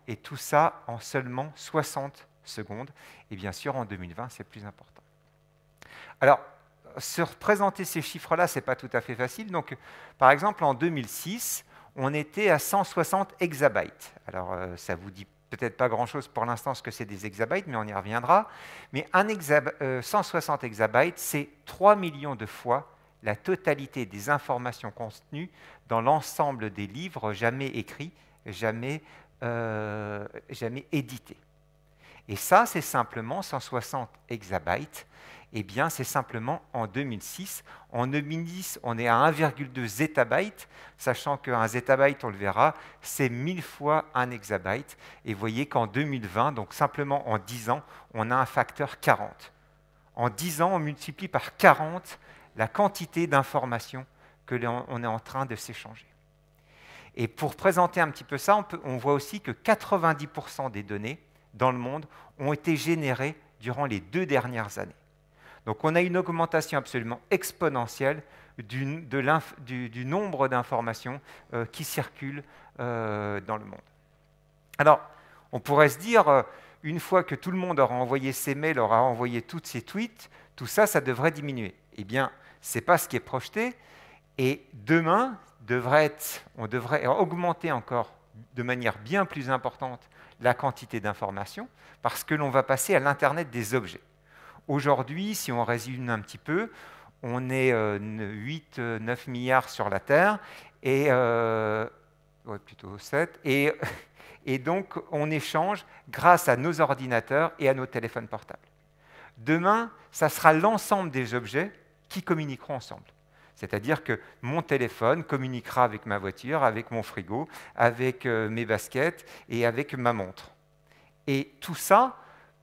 et tout ça en seulement 60 secondes. Et bien sûr, en 2020, c'est plus important. Alors, se représenter ces chiffres-là, ce n'est pas tout à fait facile. Donc, par exemple, en 2006, on était à 160 exabytes. Alors, ça vous dit peut-être pas grand-chose pour l'instant ce que c'est des exabytes, mais on y reviendra. Mais 160 exabytes, c'est 3 millions de fois la totalité des informations contenues dans l'ensemble des livres jamais écrits, jamais édités. Et ça, c'est simplement 160 exabytes. Eh bien, c'est simplement en 2006. En 2010, on est à 1,2 zettabyte, sachant qu'un zettabyte, on le verra, c'est 1000 fois un exabyte. Et vous voyez qu'en 2020, donc simplement en 10 ans, on a un facteur 40. En 10 ans, on multiplie par 40 la quantité d'informations que l'on est en train de s'échanger. Et pour présenter un petit peu ça, on voit aussi que 90% des données dans le monde ont été générées durant les 2 dernières années. Donc on a une augmentation absolument exponentielle du nombre d'informations qui circulent dans le monde. Alors, on pourrait se dire, une fois que tout le monde aura envoyé ses mails, aura envoyé tous ses tweets, tout ça, ça devrait diminuer. Eh bien, ce n'est pas ce qui est projeté. Et demain, on devrait augmenter encore de manière bien plus importante la quantité d'informations parce que l'on va passer à l'Internet des objets. Aujourd'hui, si on résume un petit peu, on est 8-9 milliards sur la Terre, et plutôt 7, et donc on échange grâce à nos ordinateurs et à nos téléphones portables. Demain, ça sera l'ensemble des objets qui communiqueront ensemble. C'est-à-dire que mon téléphone communiquera avec ma voiture, avec mon frigo, avec mes baskets et avec ma montre. Et tout ça,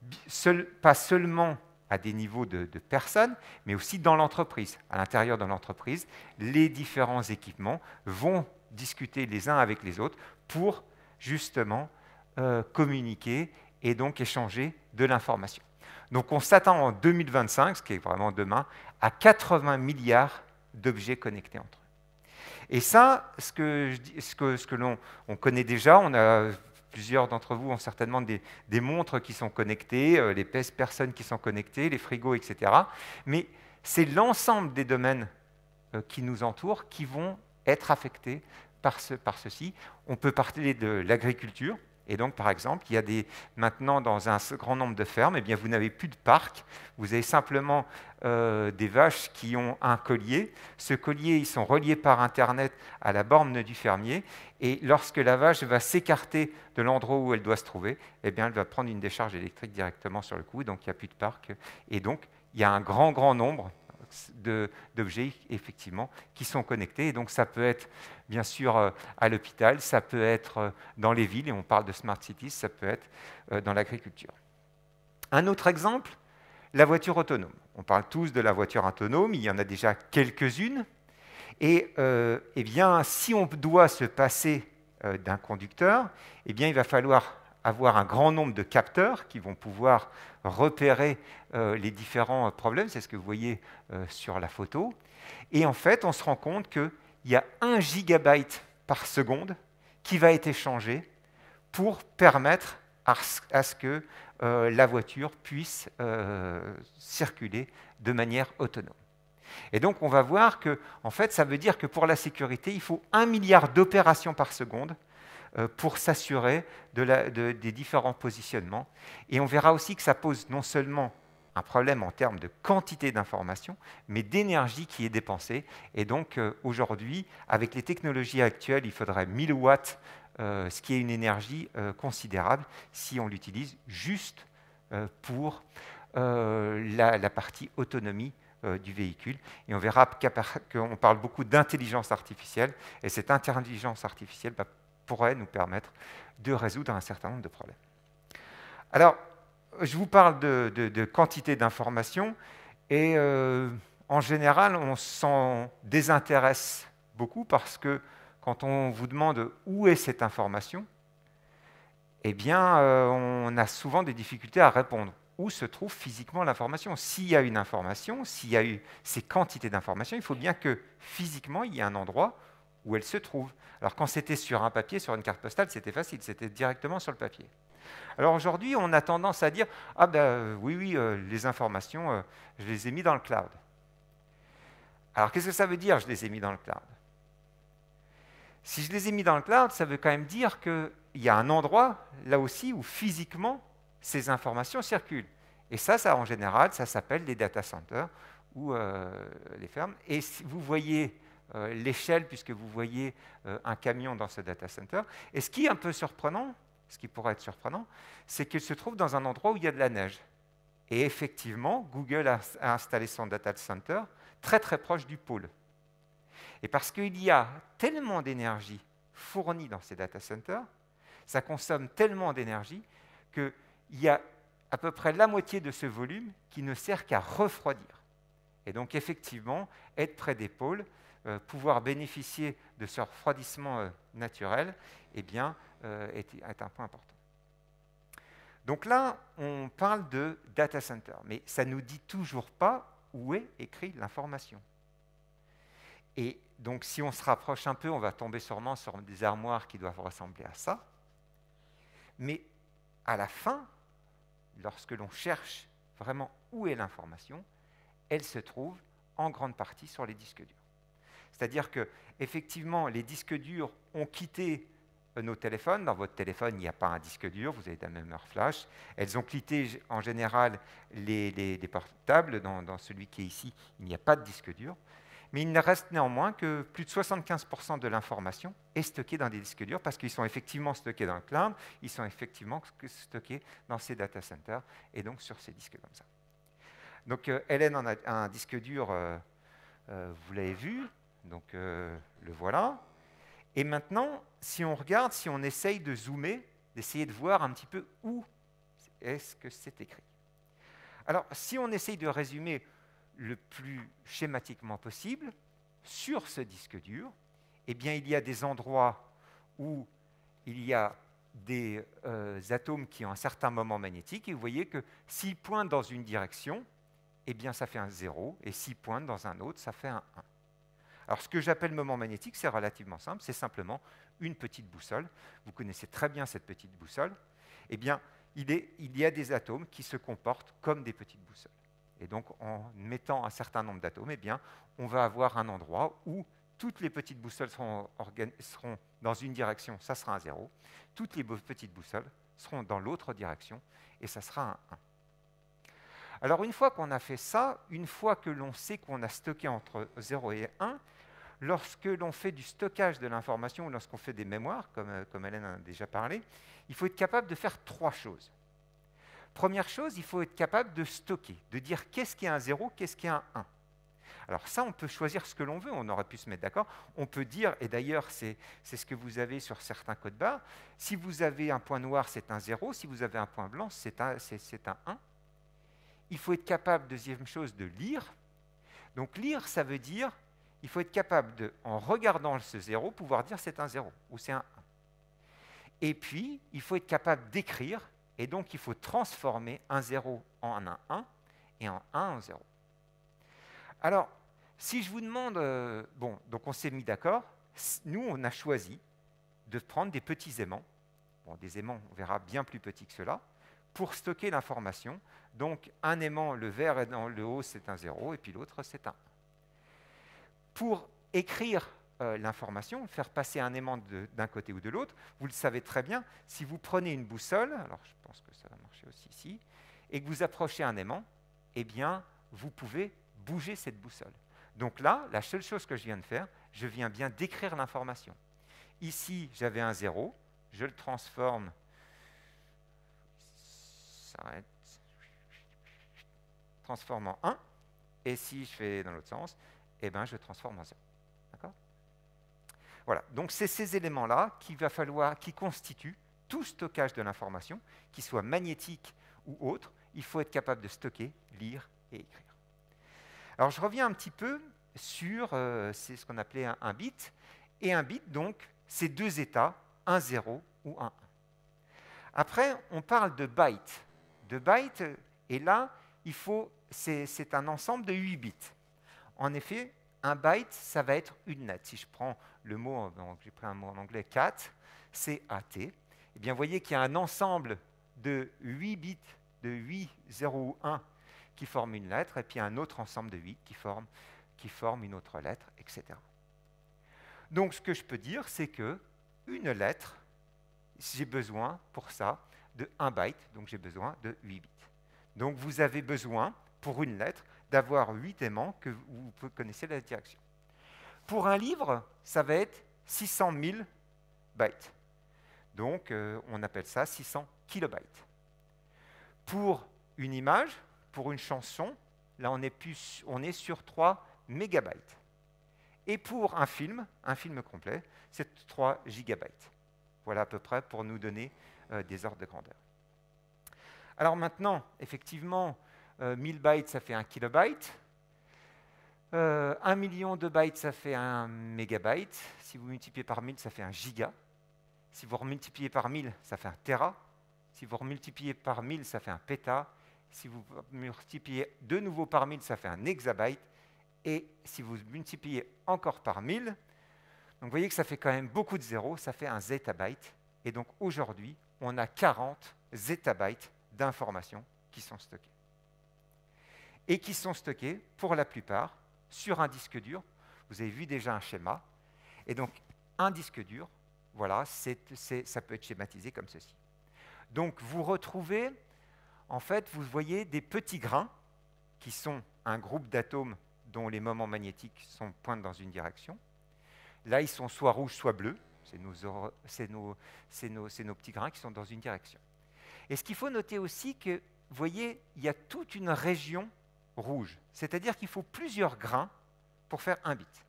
pas seulement à des niveaux de personnes, mais aussi dans l'entreprise. À l'intérieur de l'entreprise, les différents équipements vont discuter les uns avec les autres pour justement communiquer et donc échanger de l'information. Donc on s'attend en 2025, ce qui est vraiment demain, à 80 milliards d'objets connectés entre eux. Et ça, ce que l'on connaît déjà, plusieurs d'entre vous ont certainement des montres qui sont connectées, les personnes qui sont connectées, les frigos, etc. Mais c'est l'ensemble des domaines qui nous entourent qui vont être affectés par ceci. On peut parler de l'agriculture. Et donc, par exemple, il y a maintenant, dans un grand nombre de fermes, eh bien, vous n'avez plus de parc. Vous avez simplement des vaches qui ont un collier. Ce collier, ils sont reliés par Internet à la borne du fermier. Et lorsque la vache va s'écarter de l'endroit où elle doit se trouver, eh bien, elle va prendre une décharge électrique directement sur le coup. Donc, il n'y a plus de parc. Et donc, il y a un grand nombre d'objets, effectivement, qui sont connectés. Et donc, ça peut être, bien sûr, à l'hôpital, ça peut être dans les villes, et on parle de smart cities, ça peut être dans l'agriculture. Un autre exemple, la voiture autonome. On parle tous de la voiture autonome, il y en a déjà quelques-unes. Et eh bien, si on doit se passer d'un conducteur, eh bien, il va falloir avoir un grand nombre de capteurs qui vont pouvoir repérer les différents problèmes. C'est ce que vous voyez sur la photo. Et en fait, on se rend compte qu'il y a 1 gigabyte par seconde qui va être échangé pour permettre à ce que la voiture puisse circuler de manière autonome. Et donc, on va voir que, en fait, ça veut dire que pour la sécurité, il faut 1 milliard d'opérations par seconde pour s'assurer des différents positionnements. Et on verra aussi que ça pose non seulement un problème en termes de quantité d'informations, mais d'énergie qui est dépensée. Et donc, aujourd'hui, avec les technologies actuelles, il faudrait 1000 watts, ce qui est une énergie considérable, si on l'utilise juste pour la partie autonomie du véhicule. Et on verra qu'on parle beaucoup d'intelligence artificielle, et cette intelligence artificielle pourrait nous permettre de résoudre un certain nombre de problèmes. Alors, je vous parle de quantité d'informations, et en général, on s'en désintéresse beaucoup parce que quand on vous demande où est cette information, eh bien, on a souvent des difficultés à répondre. Où se trouve physiquement l'information? S'il y a une information, s'il y a eu ces quantités d'informations, il faut bien que physiquement, il y ait un endroit où elle se trouve. Alors quand c'était sur un papier, sur une carte postale, c'était facile, c'était directement sur le papier. Alors aujourd'hui, on a tendance à dire « Ah ben oui, oui, les informations, je les ai mis dans le cloud ». Alors qu'est-ce que ça veut dire, je les ai mis dans le cloud? Si je les ai mis dans le cloud, ça veut quand même dire qu'il y a un endroit, là aussi, où physiquement, ces informations circulent. Et ça en général, ça s'appelle les data centers ou les fermes. Et si vous voyez l'échelle, puisque vous voyez un camion dans ce data center. Et ce qui est un peu surprenant, ce qui pourrait être surprenant, c'est qu'il se trouve dans un endroit où il y a de la neige. Et effectivement, Google a installé son data center très très proche du pôle. Et parce qu'il y a tellement d'énergie fournie dans ces data centers, ça consomme tellement d'énergie qu'il y a à peu près la moitié de ce volume qui ne sert qu'à refroidir. Et donc effectivement, être près des pôles, pouvoir bénéficier de ce refroidissement naturel, eh bien, est un point important. Donc là, on parle de data center, mais ça ne nous dit toujours pas où est écrite l'information. Et donc, si on se rapproche un peu, on va tomber sûrement sur des armoires qui doivent ressembler à ça. Mais à la fin, lorsque l'on cherche vraiment où est l'information, elle se trouve en grande partie sur les disques durs. C'est-à-dire que, effectivement, les disques durs ont quitté nos téléphones. Dans votre téléphone, il n'y a pas un disque dur, vous avez de la mémoire flash. Elles ont quitté en général les portables. Dans celui qui est ici, il n'y a pas de disque dur. Mais il ne reste néanmoins que plus de 75% de l'information est stockée dans des disques durs parce qu'ils sont effectivement stockés dans le cloud, ils sont effectivement stockés dans ces data centers et donc sur ces disques comme ça. Donc Hélène en a un disque dur, vous l'avez vu, donc le voilà. Et maintenant, si on regarde, si on essaye de zoomer, d'essayer de voir un petit peu où est-ce que c'est écrit. Alors, si on essaye de résumer le plus schématiquement possible, sur ce disque dur, eh bien, il y a des endroits où il y a des atomes qui ont un certain moment magnétique, et vous voyez que s'ils pointent dans une direction, eh bien, ça fait un 0, et s'ils pointent dans un autre, ça fait un 1. Alors, ce que j'appelle moment magnétique, c'est relativement simple, c'est simplement une petite boussole. Vous connaissez très bien cette petite boussole. Eh bien, il y a des atomes qui se comportent comme des petites boussoles. Et donc, en mettant un certain nombre d'atomes, eh bien, on va avoir un endroit où toutes les petites boussoles seront dans une direction, ça sera un 0. Toutes les petites boussoles seront dans l'autre direction, et ça sera un 1. Alors, une fois qu'on a fait ça, une fois que l'on sait qu'on a stocké entre 0 et 1, lorsque l'on fait du stockage de l'information, ou lorsqu'on fait des mémoires, comme Hélène en a déjà parlé, il faut être capable de faire 3 choses. Première chose, il faut être capable de stocker, de dire qu'est-ce qui est un 0, qu'est-ce qui est un 1. Alors ça, on peut choisir ce que l'on veut, on aurait pu se mettre d'accord. On peut dire, et d'ailleurs, c'est ce que vous avez sur certains codes barres, si vous avez un point noir, c'est un 0, si vous avez un point blanc, c'est un 1. Il faut être capable, deuxième chose, de lire. Donc lire, ça veut dire, il faut être capable, en regardant ce 0, pouvoir dire c'est un 0 ou c'est un 1. Et puis, il faut être capable d'écrire, et donc il faut transformer un 0 en un 1 et un 1 en 0. Alors, si je vous demande, bon, donc on s'est mis d'accord, nous on a choisi de prendre des petits aimants, bon, des aimants, on verra, bien plus petits que cela, pour stocker l'information. Donc un aimant, le vert est dans le haut, c'est un 0, et puis l'autre, c'est un 1. Pour écrire l'information, faire passer un aimant d'un côté ou de l'autre, vous le savez très bien, si vous prenez une boussole, alors je pense que ça va marcher aussi ici, et que vous approchez un aimant, eh bien, vous pouvez bouger cette boussole. Donc là, la seule chose que je viens de faire, je viens bien d'écrire l'information. Ici, j'avais un 0, je le transforme, transforme en 1, et si je fais dans l'autre sens, eh ben, je transforme en 0. D'accord ? Voilà, donc c'est ces éléments-là qui constituent tout stockage de l'information, qu'il soit magnétique ou autre, il faut être capable de stocker, lire et écrire. Alors je reviens un petit peu sur c'est ce qu'on appelait un bit, et un bit, donc, c'est 2 états, un 0 ou un 1. Après, on parle de bytes. De bytes, et là, c'est un ensemble de 8 bits. En effet, un byte, ça va être une lettre. Si je prends le mot, donc j'ai pris un mot en anglais, CAT, C-A-T, eh bien, vous voyez qu'il y a un ensemble de 8 bits, de 8, 0 ou 1 qui forment une lettre, et puis un autre ensemble de 8 qui forment une autre lettre, etc. Donc, ce que je peux dire, c'est que une lettre, j'ai besoin pour ça de 1 byte, donc j'ai besoin de 8 bits. Donc, vous avez besoin, pour une lettre, d'avoir 8 aimants que vous connaissez la direction. Pour un livre, ça va être 600 000 bytes. Donc, on appelle ça 600 kilobytes. Pour une image, pour une chanson, là, on est sur 3 mégabytes. Et pour un film complet, c'est 3 gigabytes. Voilà à peu près pour nous donner des ordres de grandeur. Alors maintenant, effectivement, 1000 bytes, ça fait 1 kilobyte. 1 million de bytes, ça fait 1 mégabyte. Si vous multipliez par 1000, ça fait 1 giga. Si vous remultipliez par 1000, ça fait 1 téra. Si vous remultipliez par 1000, ça fait 1 péta. Si vous multipliez de nouveau par 1000, ça fait 1 hexabyte. Et si vous multipliez encore par 1000, donc vous voyez que ça fait quand même beaucoup de zéros, ça fait 1 zettabyte. Et donc aujourd'hui, on a 40 zettabytes d'informations qui sont stockées. Et qui sont stockées, pour la plupart, sur un disque dur. Vous avez vu déjà un schéma. Et donc, un disque dur, voilà, ça peut être schématisé comme ceci. Donc, vous retrouvez, en fait, vous voyez des petits grains qui sont un groupe d'atomes dont les moments magnétiques pointent dans une direction. Là, ils sont soit rouges, soit bleus. C'est nos petits grains qui sont dans une direction. Et ce qu'il faut noter aussi, que, vous voyez, il y a toute une région rouge. C'est-à-dire qu'il faut plusieurs grains pour faire un bit.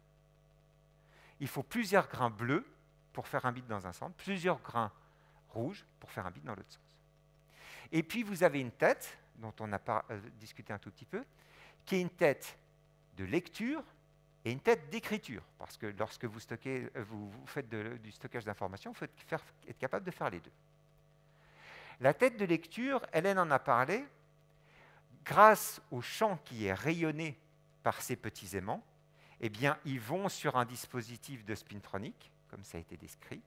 Il faut plusieurs grains bleus pour faire un bit dans un sens, plusieurs grains rouges pour faire un bit dans l'autre sens. Et puis, vous avez une tête, dont on a discuté un tout petit peu, qui est une tête de lecture et une tête d'écriture. Parce que lorsque vous faites du stockage d'informations, il faut être capable de faire les deux. La tête de lecture, Hélène en a parlé, grâce au champ qui est rayonné par ces petits aimants, eh bien, ils vont sur un dispositif de spintronique, comme ça a été décrit.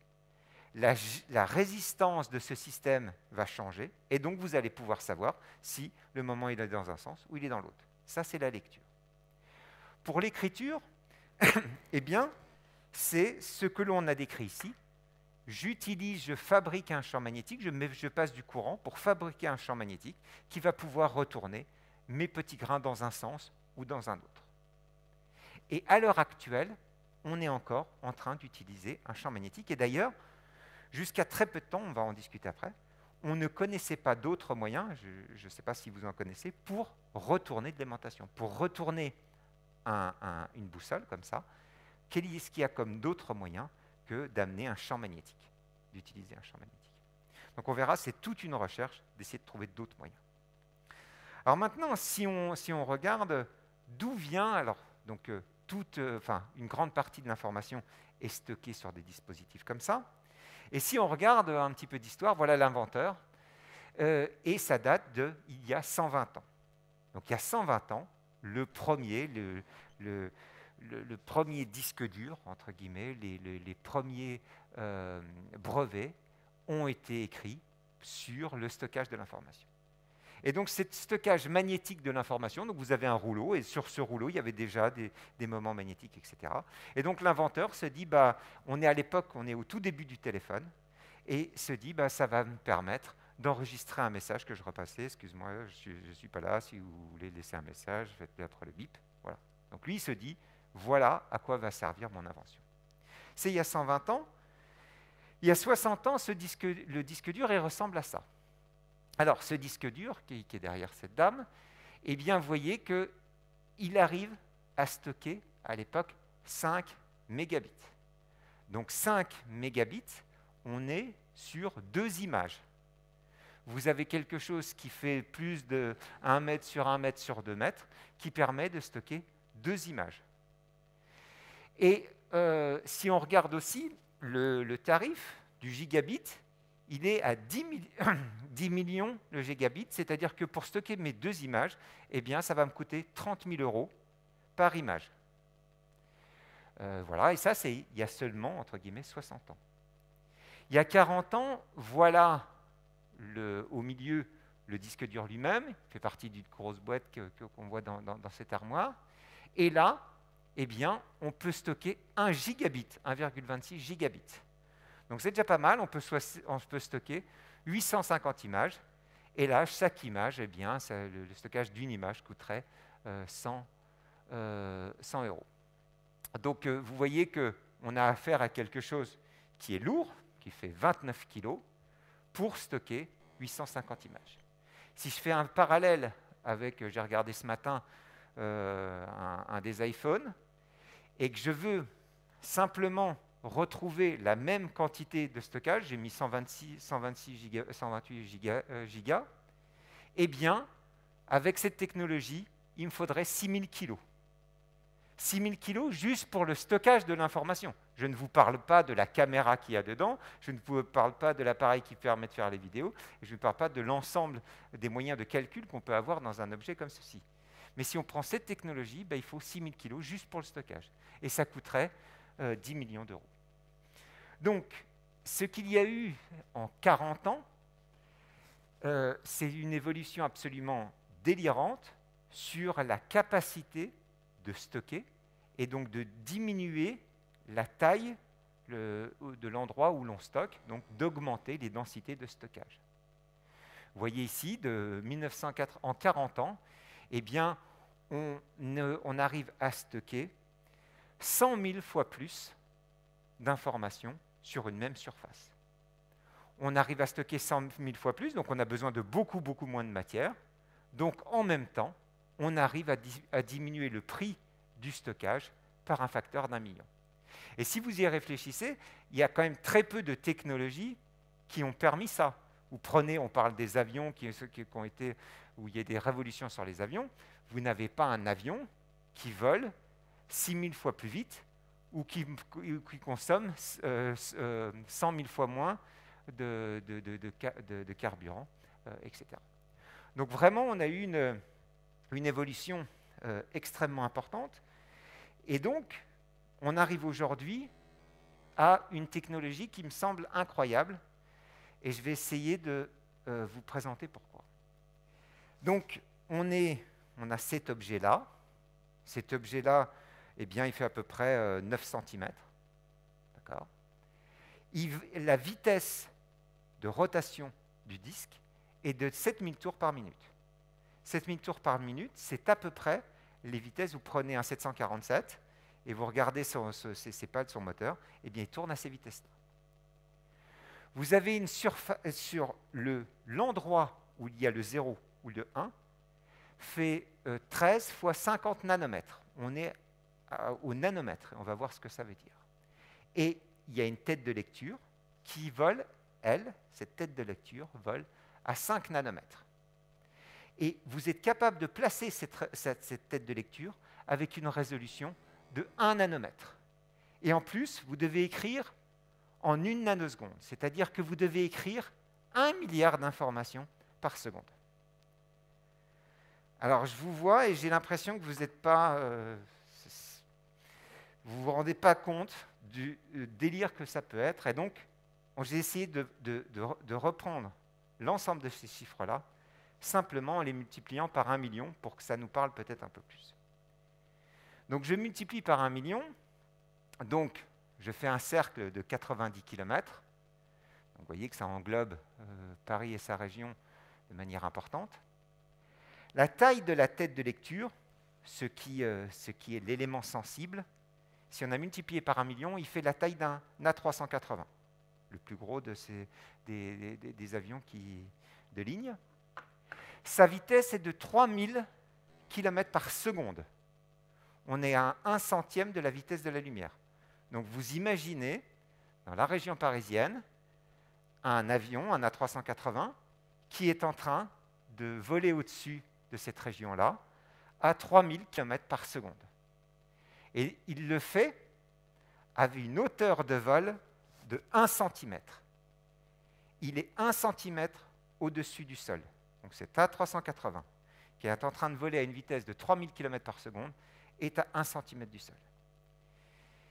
La résistance de ce système va changer, et donc vous allez pouvoir savoir si le moment il est dans un sens ou il est dans l'autre. Ça, c'est la lecture. Pour l'écriture, eh bien, c'est ce que l'on a décrit ici. Je fabrique un champ magnétique, je passe du courant pour fabriquer un champ magnétique qui va pouvoir retourner mes petits grains dans un sens ou dans un autre. Et à l'heure actuelle, on est encore en train d'utiliser un champ magnétique. Et d'ailleurs, jusqu'à très peu de temps, on va en discuter après, on ne connaissait pas d'autres moyens, je ne sais pas si vous en connaissez, pour retourner de l'aimantation, pour retourner une boussole comme ça. Qu'est-ce qu'il y a comme d'autres moyens que d'amener un champ magnétique, d'utiliser un champ magnétique. Donc on verra, c'est toute une recherche d'essayer de trouver d'autres moyens. Alors maintenant, si on regarde d'où vient, alors donc une grande partie de l'information est stockée sur des dispositifs comme ça. Et si on regarde un petit peu d'histoire, voilà l'inventeur, et ça date d'il y a 120 ans. Donc il y a 120 ans, le premier disque dur, entre guillemets, les premiers brevets ont été écrits sur le stockage de l'information. Et donc, c'est stockage magnétique de l'information. Donc, vous avez un rouleau, et sur ce rouleau, il y avait déjà des moments magnétiques, etc. Et donc, l'inventeur se dit, on est au tout début du téléphone, et se dit, ça va me permettre d'enregistrer un message que je repassais. Excuse-moi, je ne suis pas là. Si vous voulez laisser un message, faites peut-être le bip. Voilà. Donc, lui, il se dit, voilà à quoi va servir mon invention. C'est il y a 120 ans. Il y a 60 ans, le disque dur, il ressemble à ça. Alors, ce disque dur, qui est derrière cette dame, eh bien, vous voyez qu'il arrive à stocker, à l'époque, 5 mégabits. Donc, 5 mégabits, on est sur 2 images. Vous avez quelque chose qui fait plus de 1 mètre sur 1 mètre sur 2 mètres, qui permet de stocker 2 images. Et si on regarde aussi le tarif du gigabit, il est à 10 millions le gigabit, c'est-à-dire que pour stocker mes 2 images, eh bien, ça va me coûter 30 000 € par image. Voilà, et ça, c'est il y a seulement, entre guillemets, 60 ans. Il y a 40 ans, voilà au milieu le disque dur lui-même, il fait partie d'une grosse boîte qu'on voit dans cette armoire. Et là, eh bien, on peut stocker 1 gigabit, 1,26 gigabits. Donc c'est déjà pas mal, on peut stocker 850 images. Et là, chaque image, eh bien, le stockage d'une image coûterait 100 €. Donc vous voyez qu'on a affaire à quelque chose qui est lourd, qui fait 29 kg, pour stocker 850 images. Si je fais un parallèle avec, j'ai regardé ce matin, un des iPhones, et que je veux simplement retrouver la même quantité de stockage, j'ai mis 128 gigas, eh bien, avec cette technologie, il me faudrait 6000 kg. 6000 kg juste pour le stockage de l'information. Je ne vous parle pas de la caméra qu'il y a dedans, je ne vous parle pas de l'appareil qui permet de faire les vidéos, et je ne parle pas de l'ensemble des moyens de calcul qu'on peut avoir dans un objet comme ceci. Mais si on prend cette technologie, il faut 6000 kg juste pour le stockage. Et ça coûterait 10 millions d'euros. Donc, ce qu'il y a eu en 40 ans, c'est une évolution absolument délirante sur la capacité de stocker et donc de diminuer la taille de l'endroit où l'on stocke, donc d'augmenter les densités de stockage. Vous voyez ici, en 40 ans, eh bien, on arrive à stocker 100 000 fois plus d'informations sur une même surface. On arrive à stocker 100 000 fois plus, donc on a besoin de beaucoup, beaucoup moins de matière. Donc en même temps, on arrive à diminuer le prix du stockage par un facteur d'1 million. Et si vous y réfléchissez, il y a quand même très peu de technologies qui ont permis ça. Vous prenez, on parle des avions où il y a des révolutions sur les avions, vous n'avez pas un avion qui vole 6000 fois plus vite ou qui consomme 100 000 fois moins de carburant, etc. Donc vraiment, on a eu une évolution extrêmement importante. Et donc, on arrive aujourd'hui à une technologie qui me semble incroyable. Et je vais essayer de vous présenter pourquoi. Donc, on a cet objet-là. Cet objet-là, eh bien, il fait à peu près 9 cm. D'accord ? La vitesse de rotation du disque est de 7000 tours par minute. 7000 tours par minute, c'est à peu près les vitesses. Vous prenez un 747 et vous regardez ses pales, son moteur, eh bien, il tourne à ces vitesses-là. Vous avez une surface sur l'endroit où il y a le 0 ou le 1, fait 13 fois 50 nanomètres. On est au nanomètre, on va voir ce que ça veut dire. Et il y a une tête de lecture qui vole, cette tête de lecture vole à 5 nanomètres. Et vous êtes capable de placer cette tête de lecture avec une résolution de 1 nanomètre. Et en plus, vous devez écrire en 1 nanoseconde, c'est-à-dire que vous devez écrire 1 milliard d'informations par seconde. Alors, je vous vois et j'ai l'impression que vous n'êtes pas... vous ne vous rendez pas compte du délire que ça peut être. Et donc, j'ai essayé de reprendre l'ensemble de ces chiffres-là, simplement en les multipliant par 1 million pour que ça nous parle peut-être un peu plus. Donc, je multiplie par 1 million. Donc, je fais un cercle de 90 km. Donc, vous voyez que ça englobe Paris et sa région de manière importante. La taille de la tête de lecture, ce qui est l'élément sensible, si on a multiplié par 1 million, il fait la taille d'un A380, le plus gros des avions de ligne. Sa vitesse est de 3000 km par seconde. On est à 1 centième de la vitesse de la lumière. Donc vous imaginez, dans la région parisienne, un avion, un A380, qui est en train de voler au-dessus de cette région-là à 3000 km par seconde. Et il le fait avec une hauteur de vol de 1 cm. Il est 1 cm au-dessus du sol. Donc cet A380, qui est en train de voler à une vitesse de 3000 km par seconde, est à 1 cm du sol.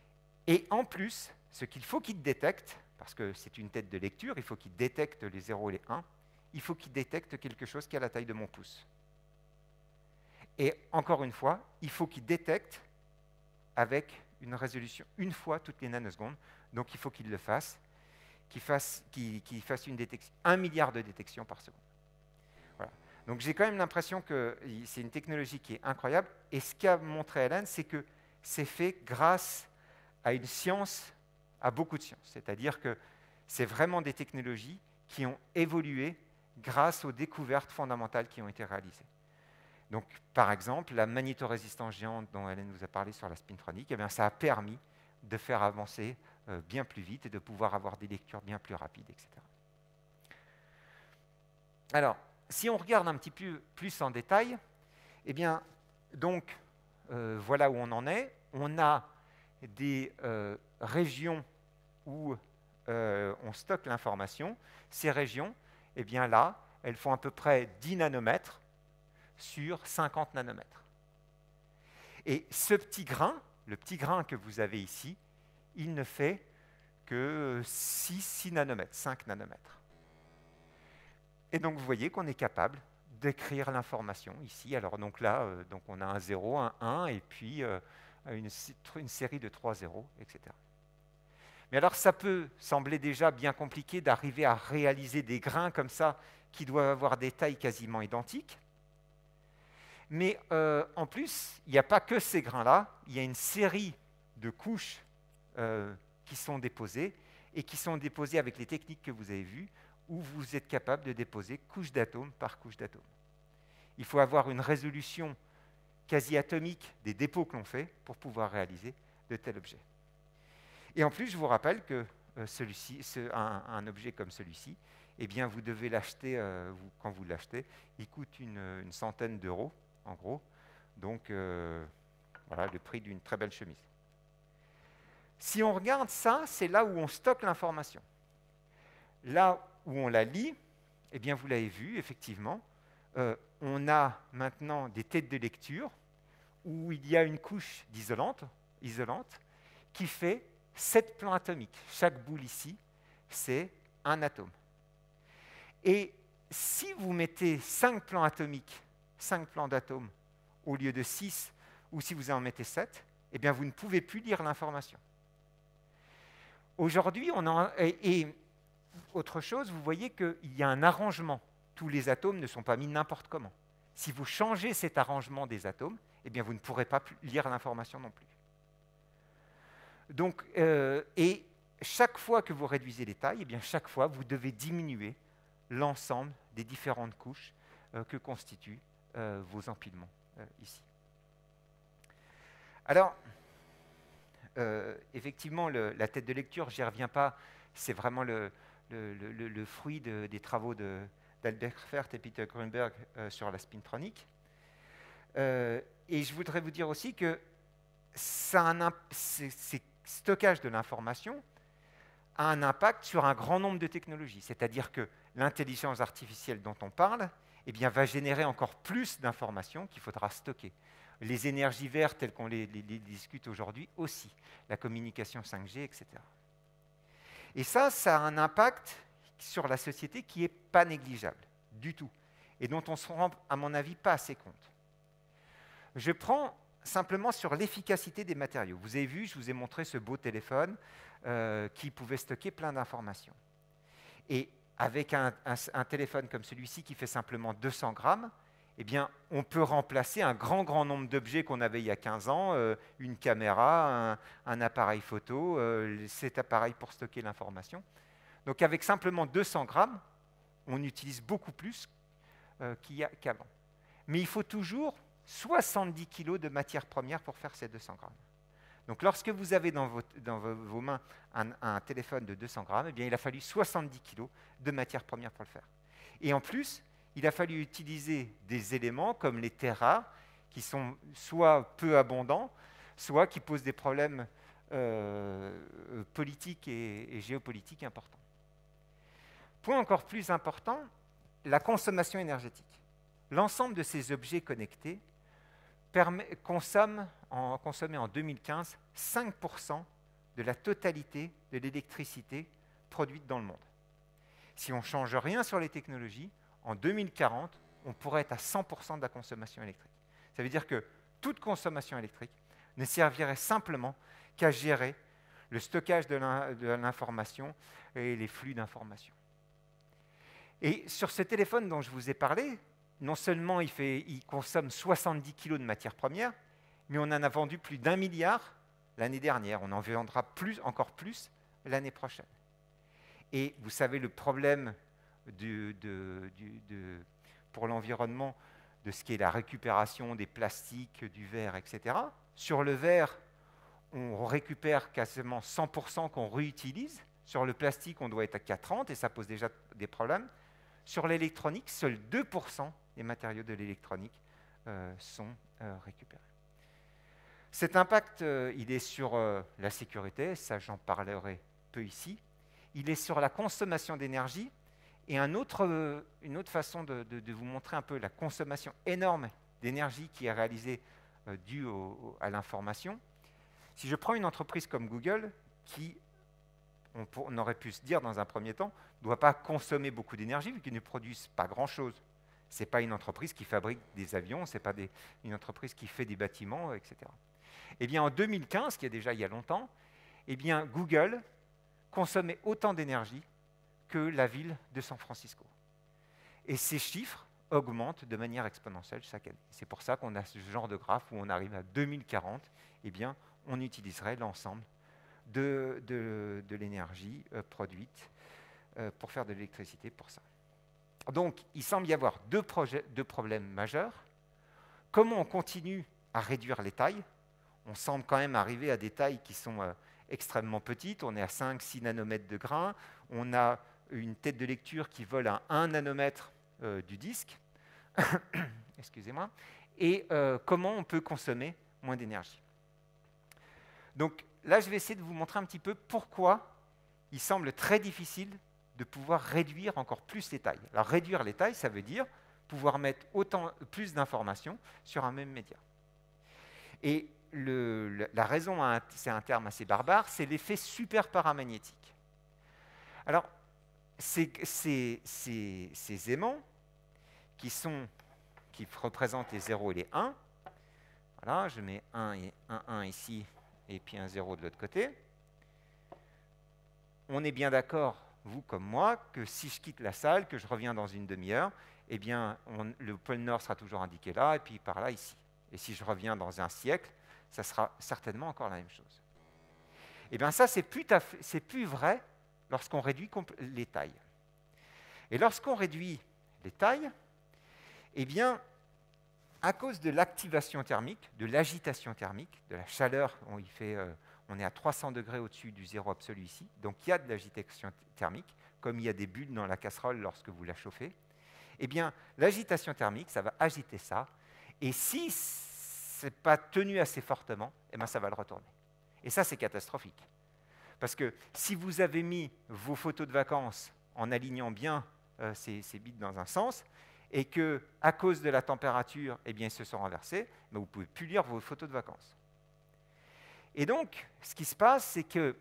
Et en plus, ce qu'il faut qu'il détecte, parce que c'est une tête de lecture, il faut qu'il détecte les 0 et les 1, il faut qu'il détecte quelque chose qui a la taille de mon pouce. Et encore une fois, il faut qu'il détecte avec une résolution une fois toutes les nanosecondes. Donc il faut qu'il le fasse, qu'il fasse une détection, 1 milliard de détections par seconde. Voilà. Donc j'ai quand même l'impression que c'est une technologie qui est incroyable. Et ce qu'a montré Alan, c'est que c'est fait grâce à une science, à beaucoup de sciences. C'est-à-dire que c'est vraiment des technologies qui ont évolué grâce aux découvertes fondamentales qui ont été réalisées. Donc, par exemple, la magnétorésistance géante dont Hélène vous a parlé sur la spintronique, eh bien, ça a permis de faire avancer bien plus vite et de pouvoir avoir des lectures bien plus rapides, etc. Alors, si on regarde un petit peu plus en détail, eh bien, donc, voilà où on en est. On a des régions où on stocke l'information. Ces régions, eh bien là, elles font à peu près 10 nanomètres sur 50 nanomètres. Et ce petit grain, le petit grain que vous avez ici, il ne fait que 6 nanomètres, 5 nanomètres. Et donc vous voyez qu'on est capable d'écrire l'information ici. Alors donc là, donc on a un 0, un 1, et puis une série de 3 zéros, etc. Mais alors ça peut sembler déjà bien compliqué d'arriver à réaliser des grains comme ça qui doivent avoir des tailles quasiment identiques. Mais en plus, il n'y a pas que ces grains-là, il y a une série de couches qui sont déposées et qui sont déposées avec les techniques que vous avez vues, où vous êtes capable de déposer couche d'atomes par couche d'atomes. Il faut avoir une résolution quasi atomique des dépôts que l'on fait pour pouvoir réaliser de tels objets. Et en plus, je vous rappelle que un objet comme celui-ci, eh bien, vous devez l'acheter, quand vous l'achetez, il coûte une centaine d'euros, en gros. Donc, voilà le prix d'une très belle chemise. Si on regarde ça, c'est là où on stocke l'information. Là où on la lit, eh bien, vous l'avez vu, effectivement, on a maintenant des têtes de lecture où il y a une couche isolante qui fait 7 plans atomiques. Chaque boule ici, c'est un atome. Et si vous mettez 5 plans atomiques, 5 plans d'atomes, au lieu de 6, ou si vous en mettez 7, eh bien vous ne pouvez plus lire l'information. Aujourd'hui, et autre chose, vous voyez qu'il y a un arrangement. Tous les atomes ne sont pas mis n'importe comment. Si vous changez cet arrangement des atomes, eh bien vous ne pourrez pas lire l'information non plus. Donc, et chaque fois que vous réduisez les tailles, eh bien chaque fois, vous devez diminuer l'ensemble des différentes couches que constituent vos empilements ici. Alors, effectivement, la tête de lecture, je n'y reviens pas, c'est vraiment le fruit des travaux d'Albert Fert et Peter Grünberg sur la spintronique. Et je voudrais vous dire aussi que ces stockages de l'information a un impact sur un grand nombre de technologies. C'est-à-dire que l'intelligence artificielle dont on parle eh bien, va générer encore plus d'informations qu'il faudra stocker. Les énergies vertes telles qu'on les discute aujourd'hui aussi, la communication 5G, etc. Et ça a un impact sur la société qui n'est pas négligeable du tout, et dont on ne se rend, à mon avis, pas assez compte. Je prends simplement sur l'efficacité des matériaux. Vous avez vu, je vous ai montré ce beau téléphone qui pouvait stocker plein d'informations. Et avec un téléphone comme celui-ci qui fait simplement 200 grammes, eh bien, on peut remplacer un grand nombre d'objets qu'on avait il y a 15 ans, une caméra, un appareil photo, cet appareil pour stocker l'information. Donc avec simplement 200 grammes, on utilise beaucoup plus qu'avant. Mais il faut toujours 70 kg de matière première pour faire ces 200 grammes. Donc lorsque vous avez dans vos mains un téléphone de 200 grammes, eh bien, il a fallu 70 kg de matière première pour le faire. Et en plus, il a fallu utiliser des éléments comme les terres rares, qui sont soit peu abondants, soit qui posent des problèmes politiques et géopolitiques importants. Point encore plus important, la consommation énergétique. L'ensemble de ces objets connectés consommait en 2015 5% de la totalité de l'électricité produite dans le monde. Si on ne change rien sur les technologies, en 2040, on pourrait être à 100% de la consommation électrique. Ça veut dire que toute consommation électrique ne servirait simplement qu'à gérer le stockage de l'information et les flux d'informations. Et sur ce téléphone dont je vous ai parlé, non seulement il consomme 70 kg de matières premières, mais on en a vendu plus d'1 milliard l'année dernière. On en vendra encore plus l'année prochaine. Et vous savez, le problème pour l'environnement de ce qui est la récupération des plastiques, du verre, etc. Sur le verre, on récupère quasiment 100% qu'on réutilise. Sur le plastique, on doit être à 30 et ça pose déjà des problèmes. Sur l'électronique, seuls 2% des matériaux de l'électronique sont récupérés. Cet impact, il est sur la sécurité, ça j'en parlerai peu ici. Il est sur la consommation d'énergie. Et une autre façon de vous montrer un peu la consommation énorme d'énergie qui est réalisée due à l'information. Si je prends une entreprise comme Google, qui, on aurait pu se dire dans un premier temps, ne doit pas consommer beaucoup d'énergie vu qu'ils ne produisent pas grand-chose. Ce n'est pas une entreprise qui fabrique des avions, ce n'est pas une entreprise qui fait des bâtiments, etc. Eh bien, en 2015, qui est déjà il y a longtemps, eh bien, Google consommait autant d'énergie que la ville de San Francisco. Et ces chiffres augmentent de manière exponentielle chaque année. C'est pour ça qu'on a ce genre de graphe où on arrive à 2040, eh bien, on utiliserait l'ensemble de l'énergie produite pour faire de l'électricité pour ça. Donc, il semble y avoir deux problèmes majeurs. Comment on continue à réduire les tailles? On semble quand même arriver à des tailles qui sont extrêmement petites. On est à 5-6 nanomètres de grain. On a une tête de lecture qui vole à 1 nanomètre du disque. Excusez-moi. Et comment on peut consommer moins d'énergie. Donc là, je vais essayer de vous montrer un petit peu pourquoi il semble très difficile de pouvoir réduire encore plus les tailles. Alors réduire les tailles, ça veut dire pouvoir mettre plus d'informations sur un même média. Et la raison, c'est un terme assez barbare, c'est l'effet super paramagnétique. Alors, ces aimants qui représentent les 0 et les 1, voilà, je mets 1 et 1 ici, et puis un 0 de l'autre côté. On est bien d'accord, vous comme moi, que si je quitte la salle, que je reviens dans une demi-heure, eh bien, le pôle Nord sera toujours indiqué là, et puis par là, ici. Et si je reviens dans un siècle, ça sera certainement encore la même chose. Eh bien, ça, c'est plus vrai lorsqu'on réduit les tailles. Et lorsqu'on réduit les tailles, eh bien, à cause de l'activation thermique, de l'agitation thermique, de la chaleur, on est à 300 degrés au-dessus du zéro absolu ici, donc il y a de l'agitation thermique, comme il y a des bulles dans la casserole lorsque vous la chauffez. Eh bien, l'agitation thermique, ça va agiter ça, et si ce n'est pas tenu assez fortement, eh bien, ça va le retourner. Et ça, c'est catastrophique. Parce que si vous avez mis vos photos de vacances en alignant bien ces bits dans un sens, et qu'à cause de la température, eh bien, ils se sont renversés, mais vous ne pouvez plus lire vos photos de vacances. Et donc, ce qui se passe, c'est qu'il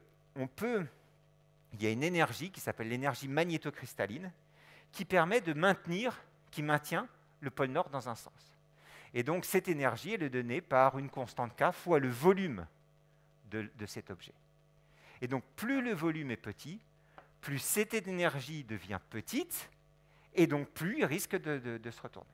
y a une énergie qui s'appelle l'énergie magnétocristalline, qui maintient le pôle Nord dans un sens. Et donc, cette énergie, elle est donnée par une constante K fois le volume de cet objet. Et donc, plus le volume est petit, plus cette énergie devient petite, et donc plus il risque de se retourner.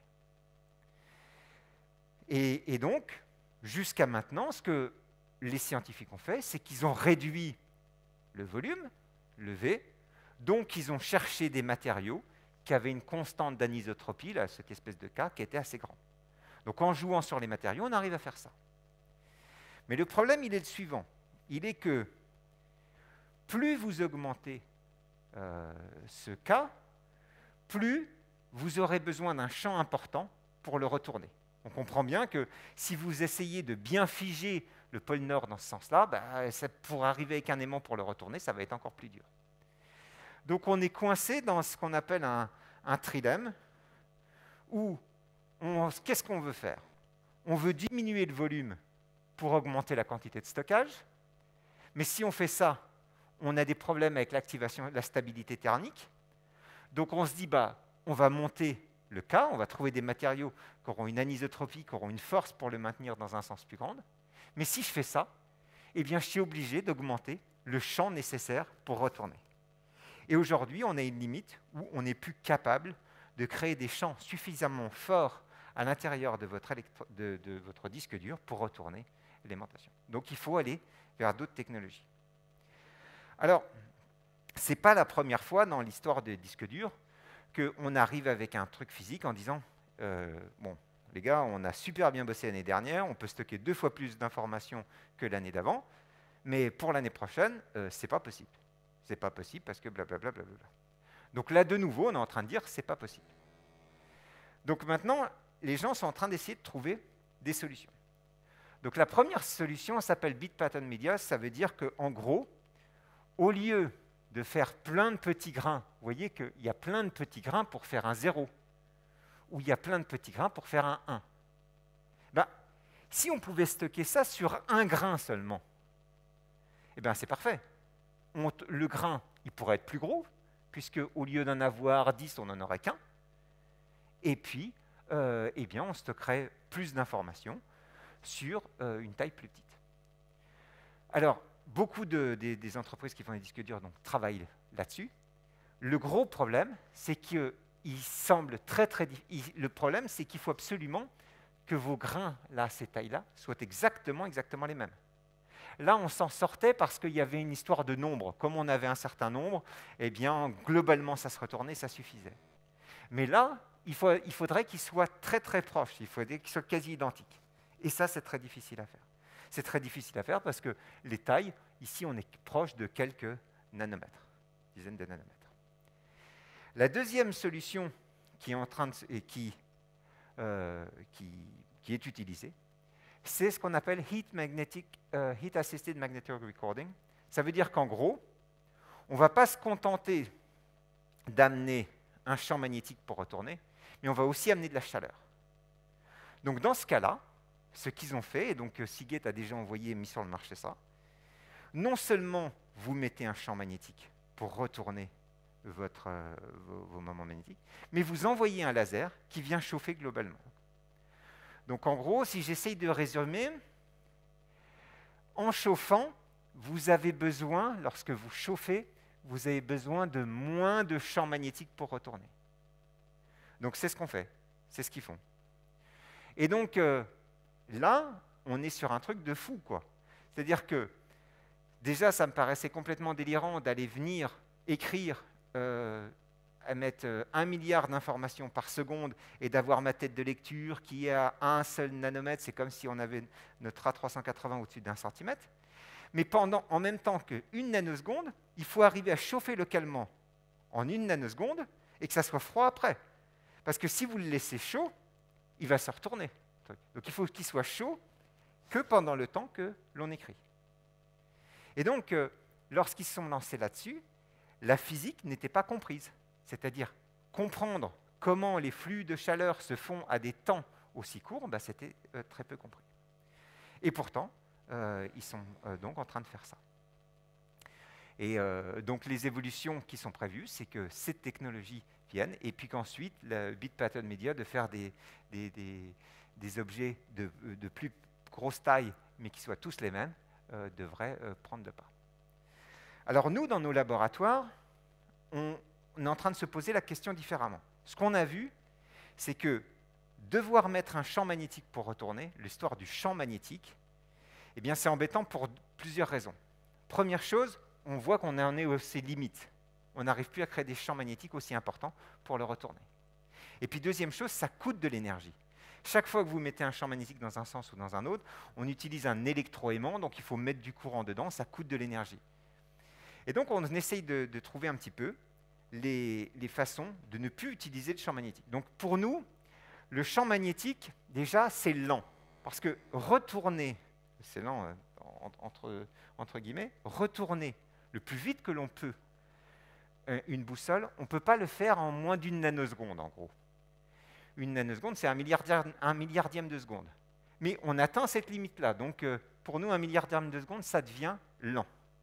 Et donc, jusqu'à maintenant, ce que les scientifiques ont fait, c'est qu'ils ont réduit le volume, le V, donc ils ont cherché des matériaux qui avaient une constante d'anisotropie, là, cette espèce de K, qui était assez grande. Donc en jouant sur les matériaux, on arrive à faire ça. Mais le problème, il est le suivant. Il est que plus vous augmentez ce K, plus vous aurez besoin d'un champ important pour le retourner. On comprend bien que si vous essayez de bien figer le pôle Nord dans ce sens-là, pour arriver avec un aimant pour le retourner, ça va être encore plus dur. Donc on est coincé dans ce qu'on appelle un trilemme, où qu'est-ce qu'on veut faire? On veut diminuer le volume pour augmenter la quantité de stockage, Mais si on fait ça, on a des problèmes avec l'activation, la stabilité thermique. Donc on se dit, on va monter le K, on va trouver des matériaux qui auront une anisotropie, qui auront une force pour le maintenir dans un sens plus grand. Mais si je fais ça, eh bien, je suis obligé d'augmenter le champ nécessaire pour retourner. Et aujourd'hui, on a une limite où on n'est plus capable de créer des champs suffisamment forts à l'intérieur de votre disque dur pour retourner l'aimantation. Donc il faut aller vers d'autres technologies. Alors, ce n'est pas la première fois dans l'histoire des disques durs qu'on arrive avec un truc physique en disant bon, les gars, on a super bien bossé l'année dernière, on peut stocker 2 fois plus d'informations que l'année d'avant, mais pour l'année prochaine, c'est pas possible. C'est pas possible parce que blablabla. Blablabla. Donc là, de nouveau, on est en train de dire c'est pas possible. Donc maintenant, les gens sont en train d'essayer de trouver des solutions. Donc la première solution s'appelle Bit Pattern Media, ça veut dire qu'en gros, au lieu de faire plein de petits grains, vous voyez qu'il y a plein de petits grains pour faire un 0, ou il y a plein de petits grains pour faire un 1. Si on pouvait stocker ça sur un grain seulement, c'est parfait. Le grain, il pourrait être plus gros, puisque au lieu d'en avoir 10, on n'en aurait qu'un. Et puis, on stockerait plus d'informations sur une taille plus petite. Alors, beaucoup des entreprises qui font des disques durs travaillent là-dessus. Le gros problème, c'est qu'il semble très difficile. Le problème, c'est qu'il faut absolument que vos grains, là, ces tailles-là, soient exactement les mêmes. Là, on s'en sortait parce qu'il y avait une histoire de nombre. Comme on avait un certain nombre, globalement, ça se retournait, ça suffisait. Mais là, il faudrait qu'ils soient très proches, il faudrait qu'ils soient quasi identiques. Et ça, c'est très difficile à faire. C'est très difficile à faire parce que les tailles, ici, on est proche de quelques nanomètres, dizaines de nanomètres. La deuxième solution qui est utilisée, c'est ce qu'on appelle Heat Assisted Magnetic Recording. Ça veut dire qu'en gros, on ne va pas se contenter d'amener un champ magnétique pour retourner, mais on va aussi amener de la chaleur. Donc dans ce cas-là, ce qu'ils ont fait, et donc Seagate a déjà mis sur le marché ça, non seulement vous mettez un champ magnétique pour retourner vos moments magnétiques, mais vous envoyez un laser qui vient chauffer globalement. Donc en gros, si j'essaye de résumer, en chauffant, vous avez besoin, lorsque vous chauffez, vous avez besoin de moins de champs magnétiques pour retourner. Donc c'est ce qu'on fait, c'est ce qu'ils font. Et donc là, on est sur un truc de fou, quoi. C'est-à-dire que déjà, ça me paraissait complètement délirant d'aller venir écrire à mettre 1 milliard d'informations par seconde et d'avoir ma tête de lecture qui est à 1 seul nanomètre, c'est comme si on avait notre A380 au-dessus d'1 centimètre. Mais en même temps qu'une nanoseconde, il faut arriver à chauffer localement en 1 nanoseconde et que ça soit froid après. Parce que si vous le laissez chaud, il va se retourner. Donc il faut qu'il soit chaud que pendant le temps que l'on écrit. Et donc, lorsqu'ils se sont lancés là-dessus, la physique n'était pas comprise. C'est-à-dire comprendre comment les flux de chaleur se font à des temps aussi courts, c'était très peu compris. Et pourtant, ils sont donc en train de faire ça. Et donc les évolutions qui sont prévues, c'est que cette technologie vienne, et puis qu'ensuite, le Bit Pattern Media, de faire des objets de plus grosse taille, mais qui soient tous les mêmes, devrait prendre de part. Alors nous, dans nos laboratoires, on est en train de se poser la question différemment. Ce qu'on a vu, c'est que devoir mettre un champ magnétique pour retourner, l'histoire du champ magnétique, c'est embêtant pour plusieurs raisons. Première chose, on voit qu'on en est à ses limites. On n'arrive plus à créer des champs magnétiques aussi importants pour le retourner. Et puis deuxième chose, ça coûte de l'énergie. Chaque fois que vous mettez un champ magnétique dans un sens ou dans un autre, on utilise un électroaimant, donc il faut mettre du courant dedans, ça coûte de l'énergie. Et donc on essaye de trouver un petit peu les façons de ne plus utiliser de champ magnétique. Donc pour nous, le champ magnétique, déjà, c'est lent. Parce que retourner, c'est lent entre guillemets, retourner le plus vite que l'on peut une boussole, on ne peut pas le faire en moins d'1 nanoseconde, en gros. 1 nanoseconde, c'est 1 milliardième de seconde. Mais on atteint cette limite-là. Donc pour nous, 1 milliardième de seconde, ça devient lent.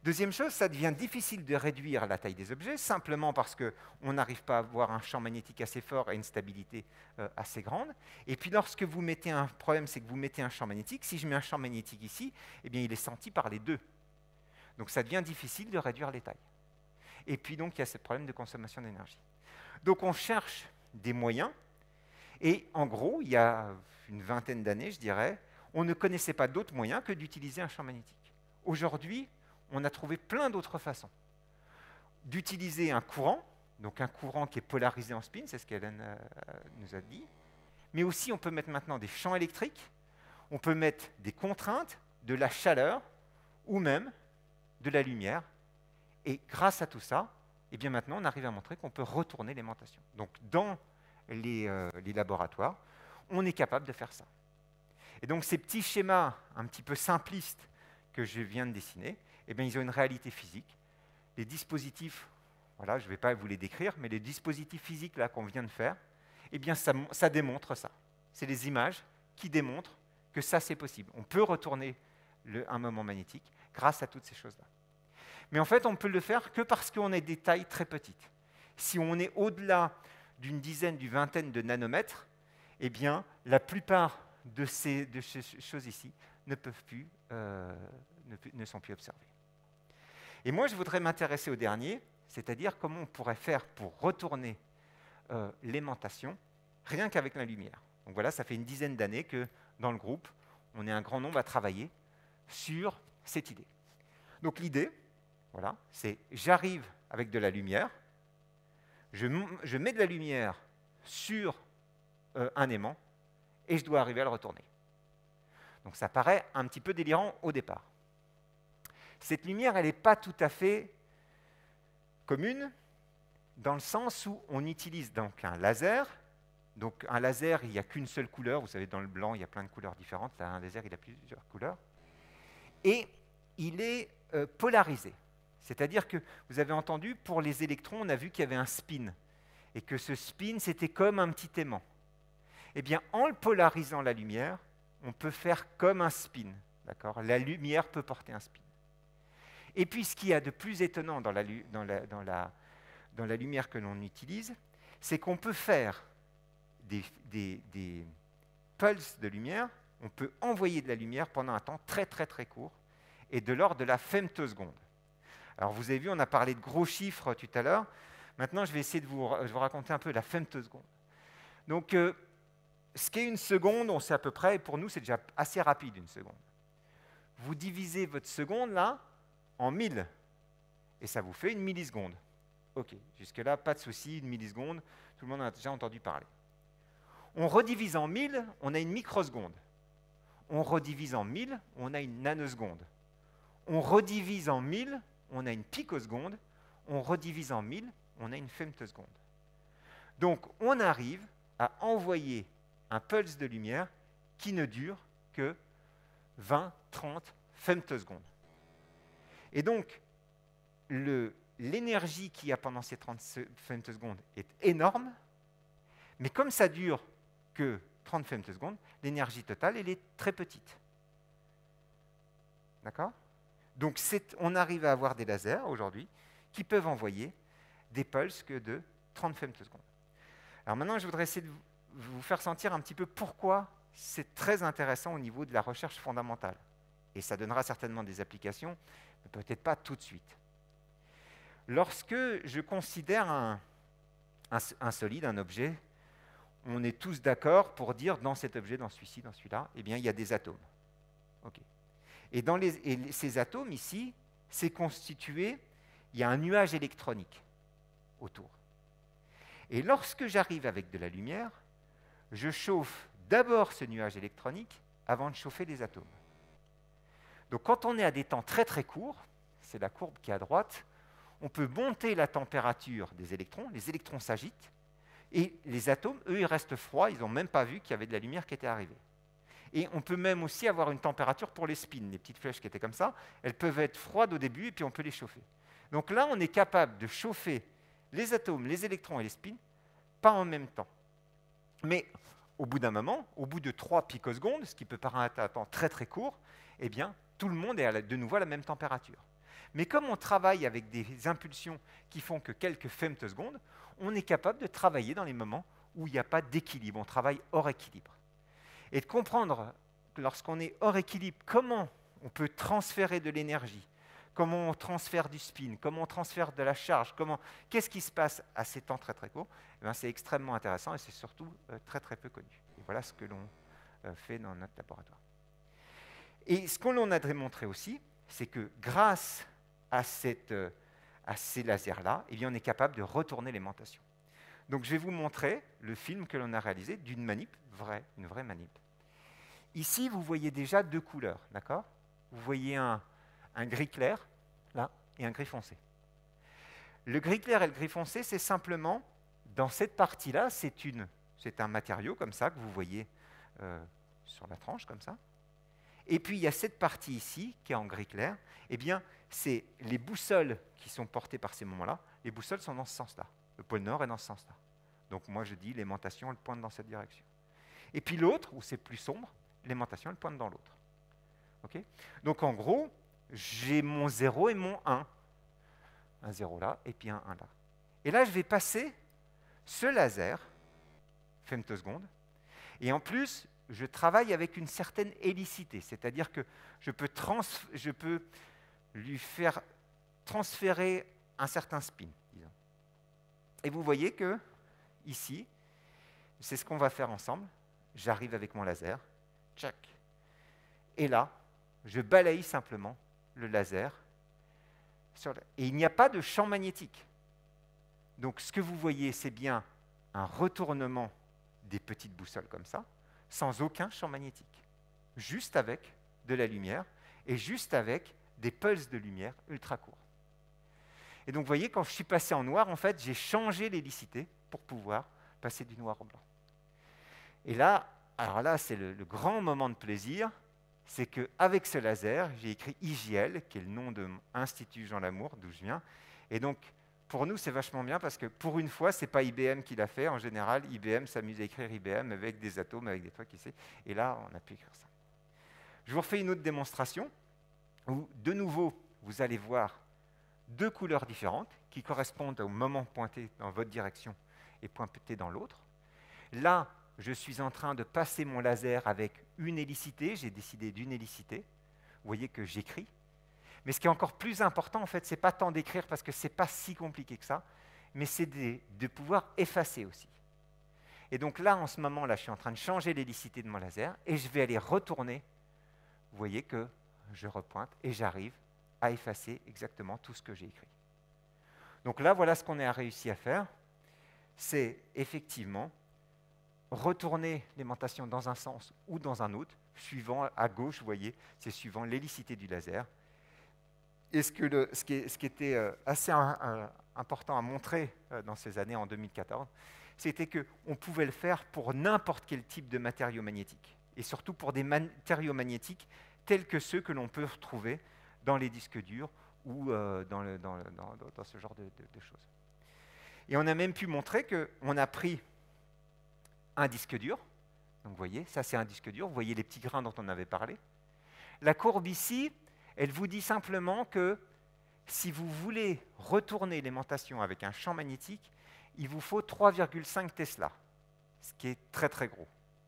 Deuxième chose, ça devient difficile de réduire la taille des objets, simplement parce qu'on n'arrive pas à avoir un champ magnétique assez fort et une stabilité assez grande. Et puis lorsque vous mettez un problème, c'est que vous mettez un champ magnétique. Si je mets un champ magnétique ici, eh bien, il est senti par les deux. Donc ça devient difficile de réduire les tailles. Et puis donc, il y a ce problème de consommation d'énergie. Donc on cherche des moyens. Et en gros, il y a une vingtaine d'années, je dirais, on ne connaissait pas d'autres moyens que d'utiliser un champ magnétique. Aujourd'hui, on a trouvé plein d'autres façons d'utiliser un courant, donc un courant qui est polarisé en spin, c'est ce qu'Hélène nous a dit, mais aussi on peut mettre maintenant des champs électriques, on peut mettre des contraintes, de la chaleur ou même de la lumière. Et grâce à tout ça, eh bien maintenant on arrive à montrer qu'on peut retourner l'aimantation. Donc dans les laboratoires, on est capable de faire ça. Et donc ces petits schémas un petit peu simplistes que je viens de dessiner, eh bien, ils ont une réalité physique. Les dispositifs, voilà, je ne vais pas vous les décrire, mais les dispositifs physiques là qu'on vient de faire, eh bien, ça démontre ça. C'est les images qui démontrent que ça, c'est possible. On peut retourner un moment magnétique grâce à toutes ces choses-là. Mais en fait, on ne peut le faire que parce qu'on a des tailles très petites. Si on est au-delà d'une dizaine, d'une vingtaine de nanomètres, eh bien, la plupart de ces choses ici ne sont plus observées. Et moi, je voudrais m'intéresser au dernier, c'est-à-dire comment on pourrait faire pour retourner l'aimantation rien qu'avec la lumière. Donc voilà, ça fait une dizaine d'années que dans le groupe, on est un grand nombre à travailler sur cette idée. Donc l'idée, voilà, c'est j'arrive avec de la lumière, je mets de la lumière sur un aimant et je dois arriver à le retourner. Donc ça paraît un petit peu délirant au départ. Cette lumière, elle n'est pas tout à fait commune, dans le sens où on utilise donc un laser. Donc un laser, il n'y a qu'une seule couleur. Vous savez, dans le blanc, il y a plein de couleurs différentes. Là, un laser, il a plusieurs couleurs. Et il est polarisé. C'est-à-dire que, vous avez entendu, pour les électrons, on a vu qu'il y avait un spin. Et que ce spin, c'était comme un petit aimant. Eh bien, en le polarisant la lumière, on peut faire comme un spin. D'accord ? La lumière peut porter un spin. Et puis, ce qu'il y a de plus étonnant dans la lumière que l'on utilise, c'est qu'on peut faire des pulses de lumière, on peut envoyer de la lumière pendant un temps très très très court, et de l'ordre de la femtoseconde. Alors, vous avez vu, on a parlé de gros chiffres tout à l'heure. Maintenant, je vais essayer de vous raconter un peu la femtoseconde. Donc, ce qu'est une seconde, on sait à peu près, et pour nous, c'est déjà assez rapide, une seconde. Vous divisez votre seconde, là, en 1000, et ça vous fait une milliseconde. Ok, jusque-là, pas de souci, une milliseconde, tout le monde en a déjà entendu parler. On redivise en 1000, on a une microseconde. On redivise en 1000, on a une nanoseconde. On redivise en 1000, on a une picoseconde. On redivise en 1000, on a une femtoseconde. Donc, on arrive à envoyer un pulse de lumière qui ne dure que 20, 30 femtosecondes. Et donc, l'énergie qu'il y a pendant ces 30 femtosecondes est énorme, mais comme ça dure que 30 femtosecondes, l'énergie totale, elle est très petite. D'accord ? Donc, on arrive à avoir des lasers, aujourd'hui, qui peuvent envoyer des pulses que de 30 femtosecondes. Alors maintenant, je voudrais essayer de vous faire sentir un petit peu pourquoi c'est très intéressant au niveau de la recherche fondamentale. Et ça donnera certainement des applications, mais peut-être pas tout de suite. Lorsque je considère un solide, un objet, on est tous d'accord pour dire dans cet objet, dans celui-ci, dans celui-là, eh bien, il y a des atomes. Okay. Et ces atomes ici, c'est constitué, il y a un nuage électronique autour. Et lorsque j'arrive avec de la lumière, je chauffe d'abord ce nuage électronique avant de chauffer les atomes. Donc quand on est à des temps très très courts, c'est la courbe qui est à droite, on peut monter la température des électrons, les électrons s'agitent, et les atomes, eux, ils restent froids, ils n'ont même pas vu qu'il y avait de la lumière qui était arrivée. Et on peut même aussi avoir une température pour les spins, les petites flèches qui étaient comme ça, elles peuvent être froides au début et puis on peut les chauffer. Donc là, on est capable de chauffer les atomes, les électrons et les spins, pas en même temps. Mais au bout d'un moment, au bout de 3 picosecondes, ce qui peut paraître un temps très très court, eh bien, tout le monde est de nouveau à la même température. Mais comme on travaille avec des impulsions qui font que quelques femtosecondes, on est capable de travailler dans les moments où il n'y a pas d'équilibre, on travaille hors équilibre. Et de comprendre que lorsqu'on est hors équilibre, comment on peut transférer de l'énergie, comment on transfère du spin, comment on transfère de la charge, qu'est-ce qui se passe à ces temps très très courts, c'est extrêmement intéressant et c'est surtout très très peu connu. Et voilà ce que l'on fait dans notre laboratoire. Et ce qu'on a démontré aussi, c'est que grâce à ces lasers-là, eh bien, on est capable de retourner l'aimantation. Donc je vais vous montrer le film que l'on a réalisé d'une manip une vraie manip. Ici, vous voyez déjà deux couleurs, d'accord? Vous voyez un gris clair, là, et un gris foncé. Le gris clair et le gris foncé, c'est simplement, dans cette partie-là, c'est un matériau comme ça que vous voyez sur la tranche, comme ça. Et puis, il y a cette partie ici, qui est en gris clair. Eh bien, c'est les boussoles qui sont portées par ces moments-là. Les boussoles sont dans ce sens-là. Le pôle nord est dans ce sens-là. Donc, moi, je dis l'aimantation, elle pointe dans cette direction. Et puis l'autre, où c'est plus sombre, l'aimantation, elle pointe dans l'autre. Okay. Donc, en gros, j'ai mon 0 et mon 1. Un 0 là, et puis un 1 là. Et là, je vais passer ce laser, femtoseconde, et en plus, je travaille avec une certaine hélicité, c'est-à-dire que je peux lui faire transférer un certain spin, disons. Et vous voyez que, ici, c'est ce qu'on va faire ensemble. J'arrive avec mon laser, tchac. Et là, je balaye simplement le laser. Et il n'y a pas de champ magnétique. Donc ce que vous voyez, c'est bien un retournement des petites boussoles comme ça, sans aucun champ magnétique. Juste avec de la lumière et juste avec des pulses de lumière ultra courts. Et donc vous voyez, quand je suis passé en noir, en fait, j'ai changé l'hélicité pour pouvoir passer du noir au blanc. Et là, alors là, c'est le grand moment de plaisir, c'est qu'avec ce laser, j'ai écrit IJL, qui est le nom de l'Institut Jean Lamour, d'où je viens. Et donc, pour nous, c'est vachement bien parce que pour une fois, ce n'est pas IBM qui l'a fait. En général, IBM s'amuse à écrire IBM avec des atomes, avec des trucs ici. Et là, on a pu écrire ça. Je vous refais une autre démonstration où, de nouveau, vous allez voir deux couleurs différentes qui correspondent au moment pointé dans votre direction et pointé dans l'autre. Là, je suis en train de passer mon laser avec une hélicité. J'ai décidé d'une hélicité. Vous voyez que j'écris. Mais ce qui est encore plus important, en fait, ce n'est pas tant d'écrire parce que ce n'est pas si compliqué que ça, mais c'est de pouvoir effacer aussi. Et donc là, en ce moment-là, je suis en train de changer l'hélicité de mon laser et je vais aller retourner. Vous voyez que je repointe et j'arrive à effacer exactement tout ce que j'ai écrit. Donc là, voilà ce qu'on a réussi à faire. C'est effectivement retourner l'aimantation dans un sens ou dans un autre, suivant à gauche, vous voyez, c'est suivant l'hélicité du laser. Et ce qui était assez important à montrer dans ces années, en 2014, c'était qu'on pouvait le faire pour n'importe quel type de matériau magnétique, et surtout pour des matériaux magnétiques tels que ceux que l'on peut retrouver dans les disques durs ou dans ce genre de choses. Et on a même pu montrer qu'on a pris un disque dur. Donc vous voyez, ça c'est un disque dur. Vous voyez les petits grains dont on avait parlé. La courbe ici, elle vous dit simplement que si vous voulez retourner l'aimantation avec un champ magnétique, il vous faut 3,5 Tesla, ce qui est très très gros.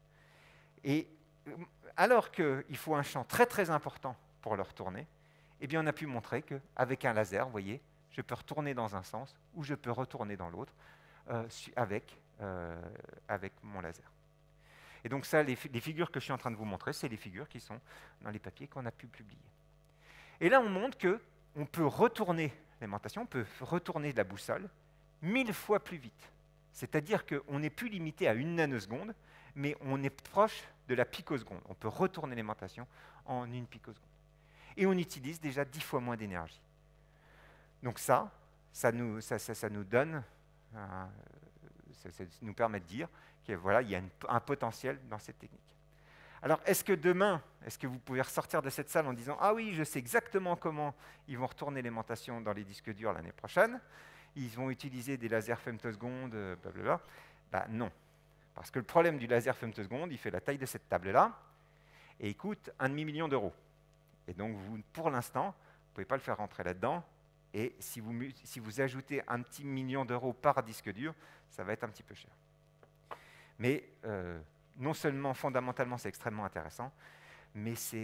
Et alors qu'il faut un champ très très important pour le retourner, eh bien on a pu montrer qu'avec un laser, vous voyez, je peux retourner dans un sens ou je peux retourner dans l'autre avec mon laser. Et donc ça, les figures que je suis en train de vous montrer, c'est les figures qui sont dans les papiers qu'on a pu publier. Et là, on montre qu'on peut retourner l'aimantation, on peut retourner la boussole 1000 fois plus vite. C'est-à-dire qu'on n'est plus limité à 1 nanoseconde, mais on est proche de la picoseconde. On peut retourner l'aimantation en 1 picoseconde. Et on utilise déjà 10 fois moins d'énergie. Donc ça nous donne, ça nous permet de dire qu'il voilà, y a un potentiel dans cette technique. Alors, est-ce que demain, est-ce que vous pouvez ressortir de cette salle en disant « Ah oui, je sais exactement comment ils vont retourner l'aimantation dans les disques durs l'année prochaine, ils vont utiliser des lasers femtosecondes, blablabla ». Ben non, parce que le problème du laser femtoseconde, il fait la taille de cette table-là, et il coûte 1,5 million d'euros. Et donc, vous, pour l'instant, pouvez pas le faire rentrer là-dedans. Et si vous ajoutez un petit million d'euros par disque dur, ça va être un petit peu cher. Mais non seulement fondamentalement c'est extrêmement intéressant, mais ça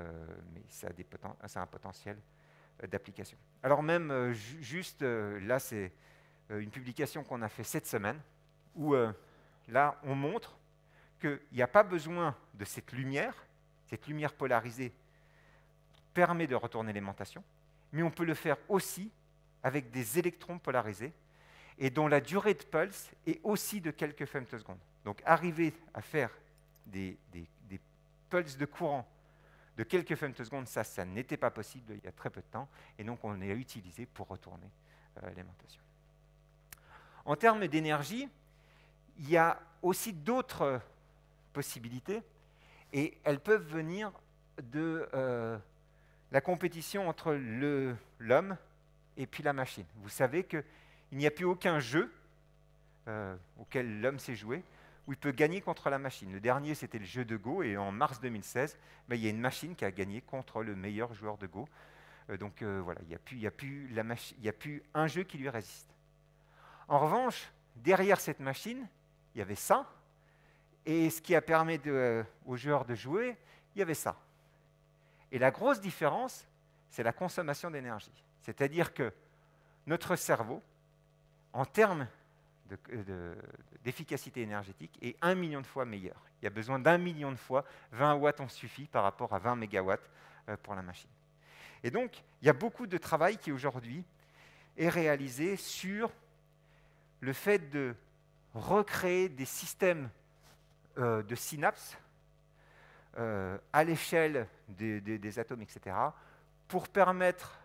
a un potentiel d'application. Alors même là c'est une publication qu'on a fait cette semaine, où là on montre qu'il n'y a pas besoin de cette lumière polarisée permet de retourner l'aimantation, mais on peut le faire aussi avec des électrons polarisés et dont la durée de pulse est aussi de quelques femtosecondes. Donc arriver à faire des pulses de courant de quelques femtosecondes, ça n'était pas possible il y a très peu de temps, et donc on l'a utilisé pour retourner l'aimantation. En termes d'énergie, il y a aussi d'autres possibilités, et elles peuvent venir de la compétition entre l'homme et puis la machine. Vous savez qu'il n'y a plus aucun jeu auquel l'homme s'est joué où il peut gagner contre la machine. Le dernier, c'était le jeu de Go, et en mars 2016, il y a une machine qui a gagné contre le meilleur joueur de Go. Donc voilà, il n'y a plus un jeu qui lui résiste. En revanche, derrière cette machine, il y avait ça, et ce qui a permis aux joueurs de jouer, il y avait ça. Et la grosse différence, c'est la consommation d'énergie. C'est-à-dire que notre cerveau, en termes d'efficacité énergétique, est 1 million de fois meilleur. Il y a besoin d'1 million de fois, 20 watts en suffit par rapport à 20 mégawatts pour la machine. Et donc, il y a beaucoup de travail qui aujourd'hui est réalisé sur le fait de recréer des systèmes de synapses à l'échelle des atomes, etc., pour permettre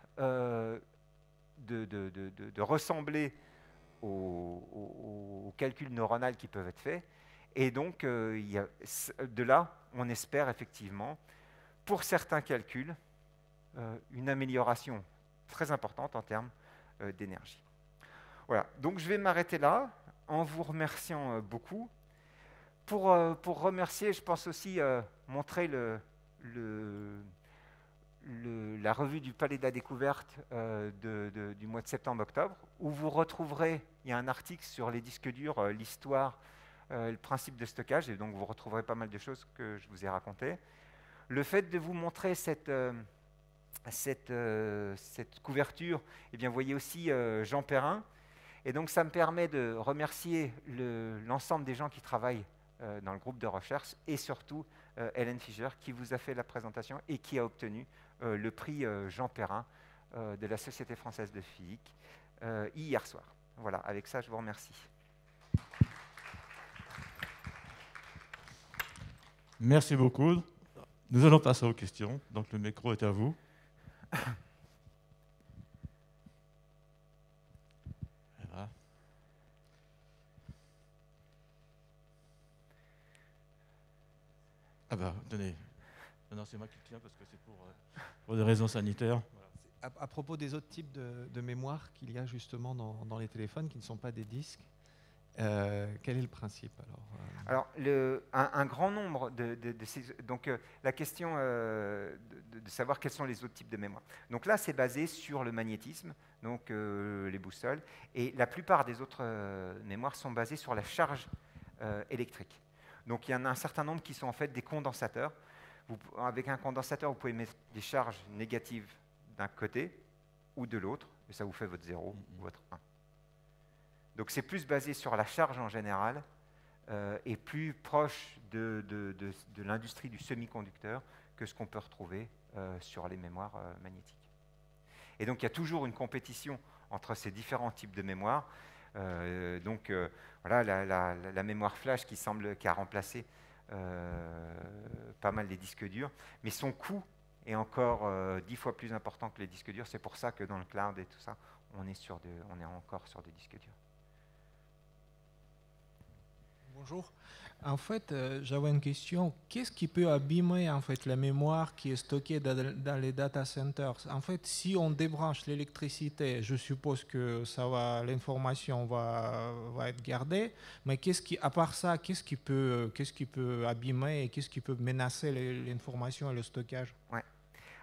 de ressembler aux calculs neuronaux qui peuvent être faits. Et donc, de là, on espère effectivement, pour certains calculs, une amélioration très importante en termes d'énergie. Voilà, donc je vais m'arrêter là en vous remerciant beaucoup. Pour remercier, je pense aussi montrer la revue du Palais de la Découverte du mois de septembre-octobre, où vous retrouverez, il y a un article sur les disques durs, l'histoire, le principe de stockage, et donc vous retrouverez pas mal de choses que je vous ai racontées. Le fait de vous montrer cette couverture, eh bien, vous voyez aussi Jean Perrin, et donc ça me permet de remercier l'ensemble des gens qui travaillent dans le groupe de recherche, et surtout Hélène Fischer, qui vous a fait la présentation et qui a obtenu le prix Jean Perrin de la Société française de physique hier soir. Voilà, avec ça, je vous remercie. Merci beaucoup. Nous allons passer aux questions. Donc le micro est à vous. Voilà. Ah bah, tenez. Non, c'est moi qui le tiens parce que c'est pour des raisons sanitaires. Voilà. À propos des autres types de mémoire qu'il y a justement dans les téléphones qui ne sont pas des disques, quel est le principe alors un grand nombre de ces... Donc, la question de savoir quels sont les autres types de mémoire. Donc là, c'est basé sur le magnétisme, donc les boussoles, et la plupart des autres mémoires sont basées sur la charge électrique. Donc, il y en a un certain nombre qui sont en fait des condensateurs. Avec un condensateur, vous pouvez mettre des charges négatives d'un côté ou de l'autre, et ça vous fait votre 0 ou votre 1. Donc c'est plus basé sur la charge en général et plus proche de l'industrie du semi-conducteur que ce qu'on peut retrouver sur les mémoires magnétiques. Et donc il y a toujours une compétition entre ces différents types de mémoire. Voilà, la mémoire flash qui a remplacé pas mal les disques durs, mais son coût est encore 10 fois plus important que les disques durs. C'est pour ça que dans le cloud et tout ça, on est encore sur des disques durs. Bonjour. En fait, j'avais une question. Qu'est-ce qui peut abîmer en fait la mémoire qui est stockée dans les data centers? En fait, si on débranche l'électricité, je suppose que l'information va être gardée. Mais à part ça, qu'est-ce qui peut abîmer et qu'est-ce qui peut menacer l'information et le stockage? Ouais.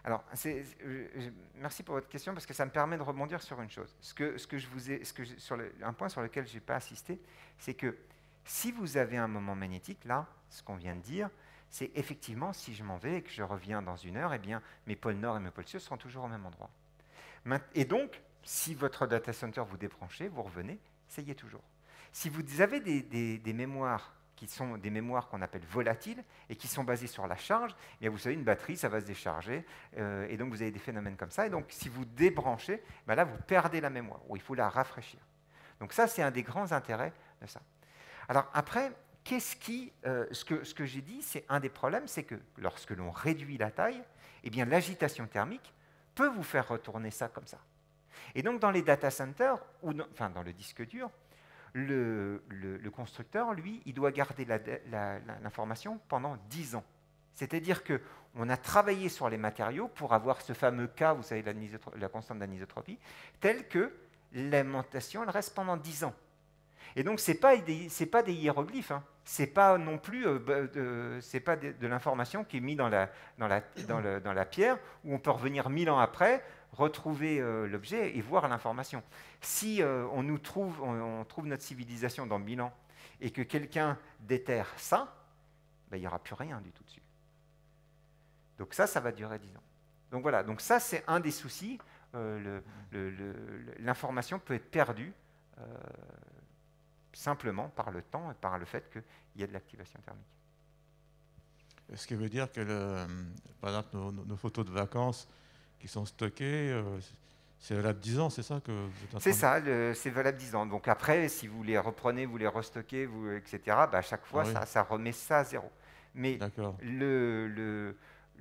Alors, merci pour votre question parce que ça me permet de rebondir sur une chose. Un point sur lequel je n'ai pas assisté, c'est que si vous avez un moment magnétique, là, ce qu'on vient de dire, c'est effectivement si je m'en vais et que je reviens dans 1 heure, eh bien, mes pôles nord et mes pôles sud seront toujours au même endroit. Et donc, si votre data center vous débranchez, vous revenez, ça y est toujours. Si vous avez des mémoires qui sont des mémoires qu'on appelle volatiles et qui sont basées sur la charge, eh bien vous savez, une batterie, ça va se décharger, et donc vous avez des phénomènes comme ça. Et donc, si vous débranchez, ben là, vous perdez la mémoire, ou il faut la rafraîchir. Donc ça, c'est un des grands intérêts de ça. Alors après, ce que j'ai dit, c'est un des problèmes, c'est que lorsque l'on réduit la taille, eh bien l'agitation thermique peut vous faire retourner ça comme ça. Et donc, dans les data centers, dans le disque dur, le constructeur, lui, il doit garder l'information pendant 10 ans. C'est-à-dire qu'on a travaillé sur les matériaux pour avoir ce fameux cas, vous savez, la constante d'anisotropie, tel que l'alimentation, elle reste pendant 10 ans. Et donc, ce n'est pas des hiéroglyphes, hein. Ce n'est pas non plus c'est pas de l'information qui est mise dans la pierre, où on peut revenir 1000 ans après, retrouver l'objet et voir l'information. Si on trouve notre civilisation dans 1000 ans et que quelqu'un déterre ça, ben, il n'y aura plus rien du tout dessus. Donc ça va durer 10 ans. Donc voilà, donc ça c'est un des soucis. L'information peut être perdue simplement par le temps et par le fait qu'il y a de l'activation thermique. Ce qui veut dire que, par exemple, nos photos de vacances qui sont stockées, c'est valable 10 ans, c'est ça que vous êtes en train de... C'est ça, c'est valable 10 ans. Donc après, si vous les reprenez, vous les restockez, etc., bah à chaque fois, oui. ça remet ça à zéro. Mais le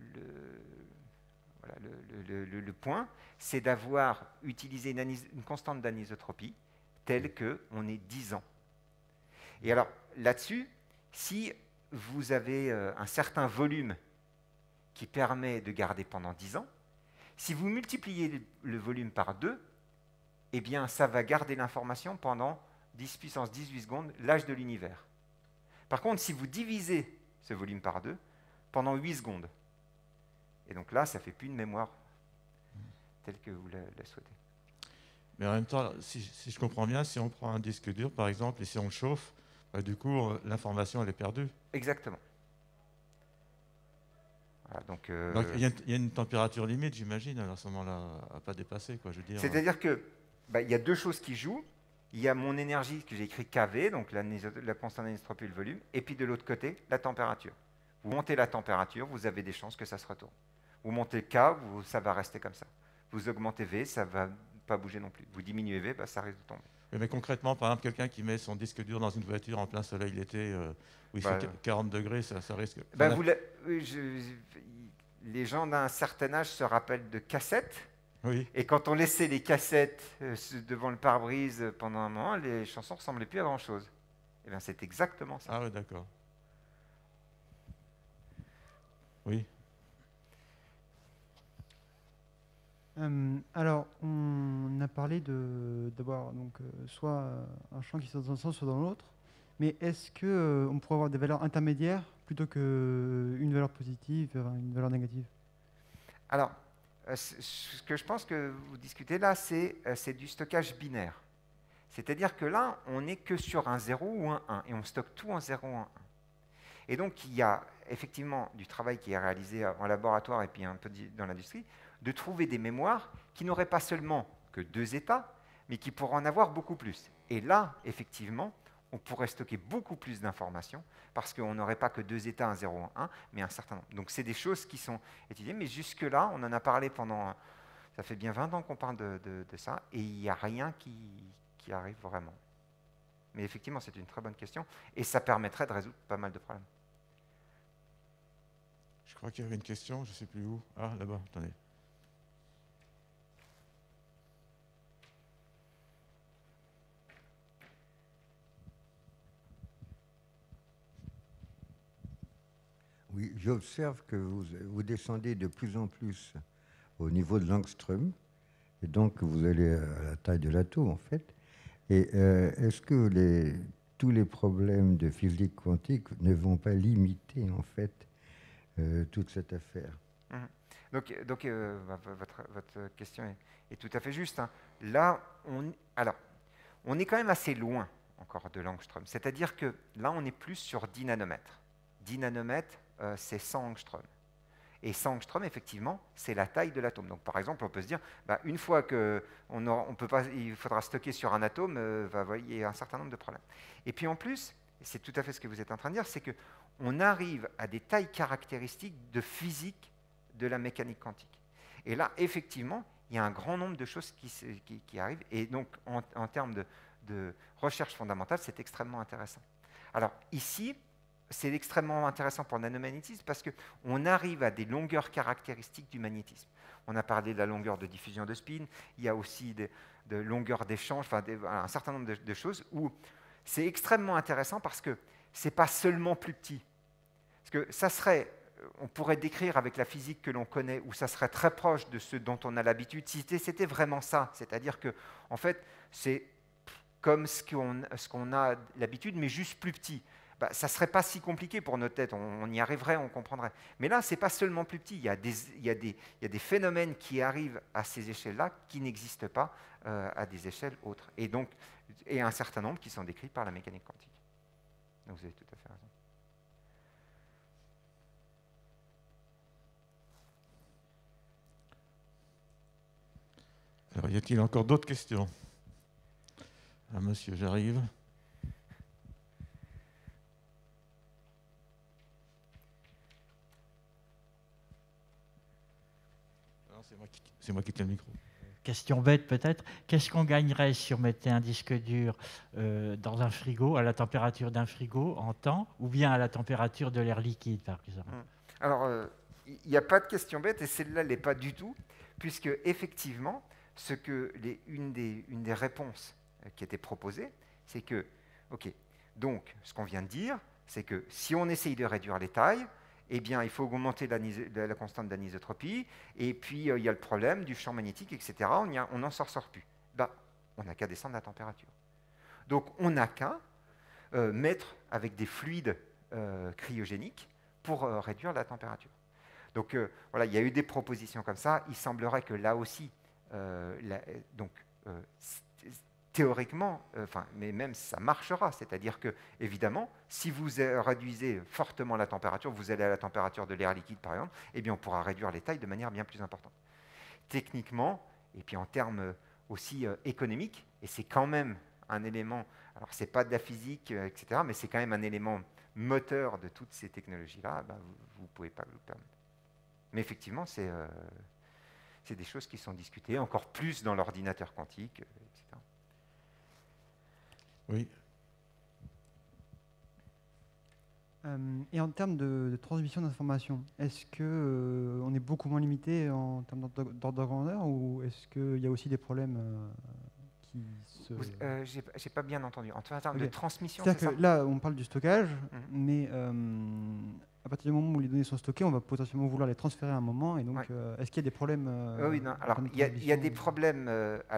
point, c'est d'avoir utilisé une constante d'anisotropie telle qu'on est 10 ans. Et alors, là-dessus, si vous avez un certain volume qui permet de garder pendant 10 ans, si vous multipliez le volume par 2, eh bien, ça va garder l'information pendant 10 puissance 18 secondes, l'âge de l'univers. Par contre, si vous divisez ce volume par 2, pendant 8 secondes. Et donc là, ça ne fait plus une mémoire telle que vous la souhaitez. Mais en même temps, si je comprends bien, si on prend un disque dur, par exemple, et si on le chauffe, bah, du coup, l'information, elle est perdue. Exactement. Voilà, donc il y a une température limite, j'imagine, à ce moment-là, à ne pas dépasser, quoi, je veux dire. C'est-à-dire que y a deux choses qui jouent. Il y a mon énergie que j'ai écrit kV, donc la constante d'anisotropie et le volume, et puis de l'autre côté, la température. Vous montez la température, vous avez des chances que ça se retourne. Vous montez K, ça va rester comme ça. Vous augmentez V, ça ne va pas bouger non plus. Vous diminuez V, ça risque de tomber. Mais concrètement, par exemple, quelqu'un qui met son disque dur dans une voiture en plein soleil l'été, où il fait 40 degrés, ça risque... Les gens d'un certain âge se rappellent de cassettes. Oui. Et quand on laissait les cassettes devant le pare-brise pendant un moment, les chansons ne ressemblaient plus à grand-chose. Eh bien, c'est exactement ça. Ah oui, d'accord. Oui. Alors, on a parlé d'avoir soit un champ qui soit dans un sens, soit dans l'autre. Mais est-ce qu'on pourrait avoir des valeurs intermédiaires plutôt qu'une valeur positive, une valeur négative? Alors, ce que je pense que vous discutez là, c'est du stockage binaire. C'est-à-dire que là, on n'est que sur un 0 ou un 1, et on stocke tout en 0 ou en 1. Et donc, il y a effectivement du travail qui est réalisé en laboratoire et puis un peu dans l'industrie, de trouver des mémoires qui n'auraient pas seulement que 2 états, mais qui pourraient en avoir beaucoup plus. Et là, effectivement, on pourrait stocker beaucoup plus d'informations parce qu'on n'aurait pas que 2 états, un 0 ou un 1, mais un certain nombre. Donc, c'est des choses qui sont étudiées, mais jusque-là, on en a parlé pendant... Ça fait bien 20 ans qu'on parle de ça, et il n'y a rien qui arrive vraiment. Mais effectivement, c'est une très bonne question, et ça permettrait de résoudre pas mal de problèmes. Je crois qu'il y avait une question, je ne sais plus où. Ah, là-bas, attendez. Oui, j'observe que vous descendez de plus en plus au niveau de l'angstrom, et donc vous allez à la taille de l'atome, en fait. Et est-ce que tous les problèmes de physique quantique ne vont pas limiter, en fait, toute cette affaire? Votre question est tout à fait juste, hein. Là, on est quand même assez loin encore de l'angstrom. C'est-à-dire que là, on est plus sur 10 nanomètres. 10 nanomètres, c'est 100 angstrom. Et 100 angstrom, effectivement, c'est la taille de l'atome. Donc, par exemple, on peut se dire, une fois qu'il faudra stocker sur un atome, il y a un certain nombre de problèmes. Et puis en plus, c'est tout à fait ce que vous êtes en train de dire, c'est qu'on arrive à des tailles caractéristiques de physique de la mécanique quantique. Et là, effectivement, il y a un grand nombre de choses qui arrivent. Et donc, en termes de recherche fondamentale, c'est extrêmement intéressant. Alors, ici, c'est extrêmement intéressant pour le nanomagnétisme parce qu'on arrive à des longueurs caractéristiques du magnétisme. On a parlé de la longueur de diffusion de spin, il y a aussi de longueur d'échange, un certain nombre de choses où c'est extrêmement intéressant parce que ce n'est pas seulement plus petit. Parce que on pourrait décrire avec la physique que l'on connaît, où ça serait très proche de ce dont on a l'habitude, si c'était vraiment ça. C'est-à-dire que, en fait, c'est comme ce qu'on a l'habitude, mais juste plus petit. Ça ne serait pas si compliqué pour notre tête, on y arriverait, on comprendrait. Mais là, ce n'est pas seulement plus petit, il y a des phénomènes qui arrivent à ces échelles-là qui n'existent pas à des échelles autres. Et un certain nombre qui sont décrits par la mécanique quantique. Donc vous avez tout à fait raison. Alors, y a-t-il encore d'autres questions? Ah, monsieur, j'arrive. C'est moi qui tiens le micro. Question bête peut-être. Qu'est-ce qu'on gagnerait si on mettait un disque dur dans un frigo, à la température d'un frigo en temps, ou bien à la température de l'air liquide, par exemple? Alors, il n'y a pas de question bête, et celle-là ne l'est pas du tout, puisque effectivement, une des réponses qui était proposée, c'est que, OK, donc ce qu'on vient de dire, c'est que si on essaye de réduire les tailles, eh bien, il faut augmenter la constante d'anisotropie, et puis il y a le problème du champ magnétique, etc. On n'en sort plus. On n'a qu'à descendre la température. Donc, on n'a qu'à mettre avec des fluides cryogéniques pour réduire la température. Donc, voilà, il y a eu des propositions comme ça. Il semblerait que là aussi, théoriquement, mais même ça marchera, c'est-à-dire que, évidemment, si vous réduisez fortement la température, vous allez à la température de l'air liquide, par exemple, eh bien, on pourra réduire les tailles de manière bien plus importante. Techniquement, et puis en termes aussi économiques, et c'est quand même un élément, alors ce n'est pas de la physique, etc., mais c'est quand même un élément moteur de toutes ces technologies-là, vous ne pouvez pas vous le permettre. Mais effectivement, c'est des choses qui sont discutées, encore plus dans l'ordinateur quantique, etc. Oui. Et en termes de transmission d'informations, est-ce qu'on est beaucoup moins limité en termes d'ordre de grandeur, ou est-ce qu'il y a aussi des problèmes qui se... J'ai pas bien entendu. En termes de transmission, c'est-à-dire que là, on parle du stockage, mais à partir du moment où les données sont stockées, on va potentiellement vouloir les transférer à un moment, et donc est-ce qu'il y a des problèmes Oui, non. Alors, il y a des problèmes...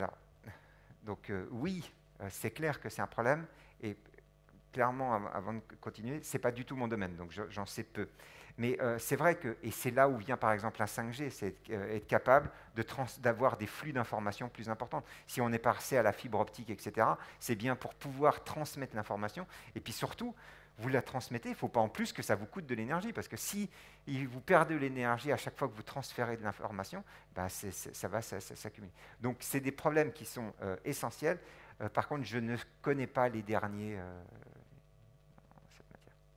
oui, c'est clair que c'est un problème, et clairement, avant de continuer, ce n'est pas du tout mon domaine, donc j'en sais peu. Mais c'est vrai que, et c'est là où vient par exemple la 5G, c'est être capable d'avoir des flux d'informations plus importants. Si on est passé à la fibre optique, etc., c'est bien pour pouvoir transmettre l'information, et puis surtout, vous la transmettez, il ne faut pas en plus que ça vous coûte de l'énergie, parce que si vous perdez de l'énergie à chaque fois que vous transférez de l'information, ça va s'accumuler. Donc c'est des problèmes qui sont essentiels. Par contre, je ne connais pas les derniers en cette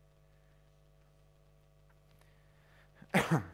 matière.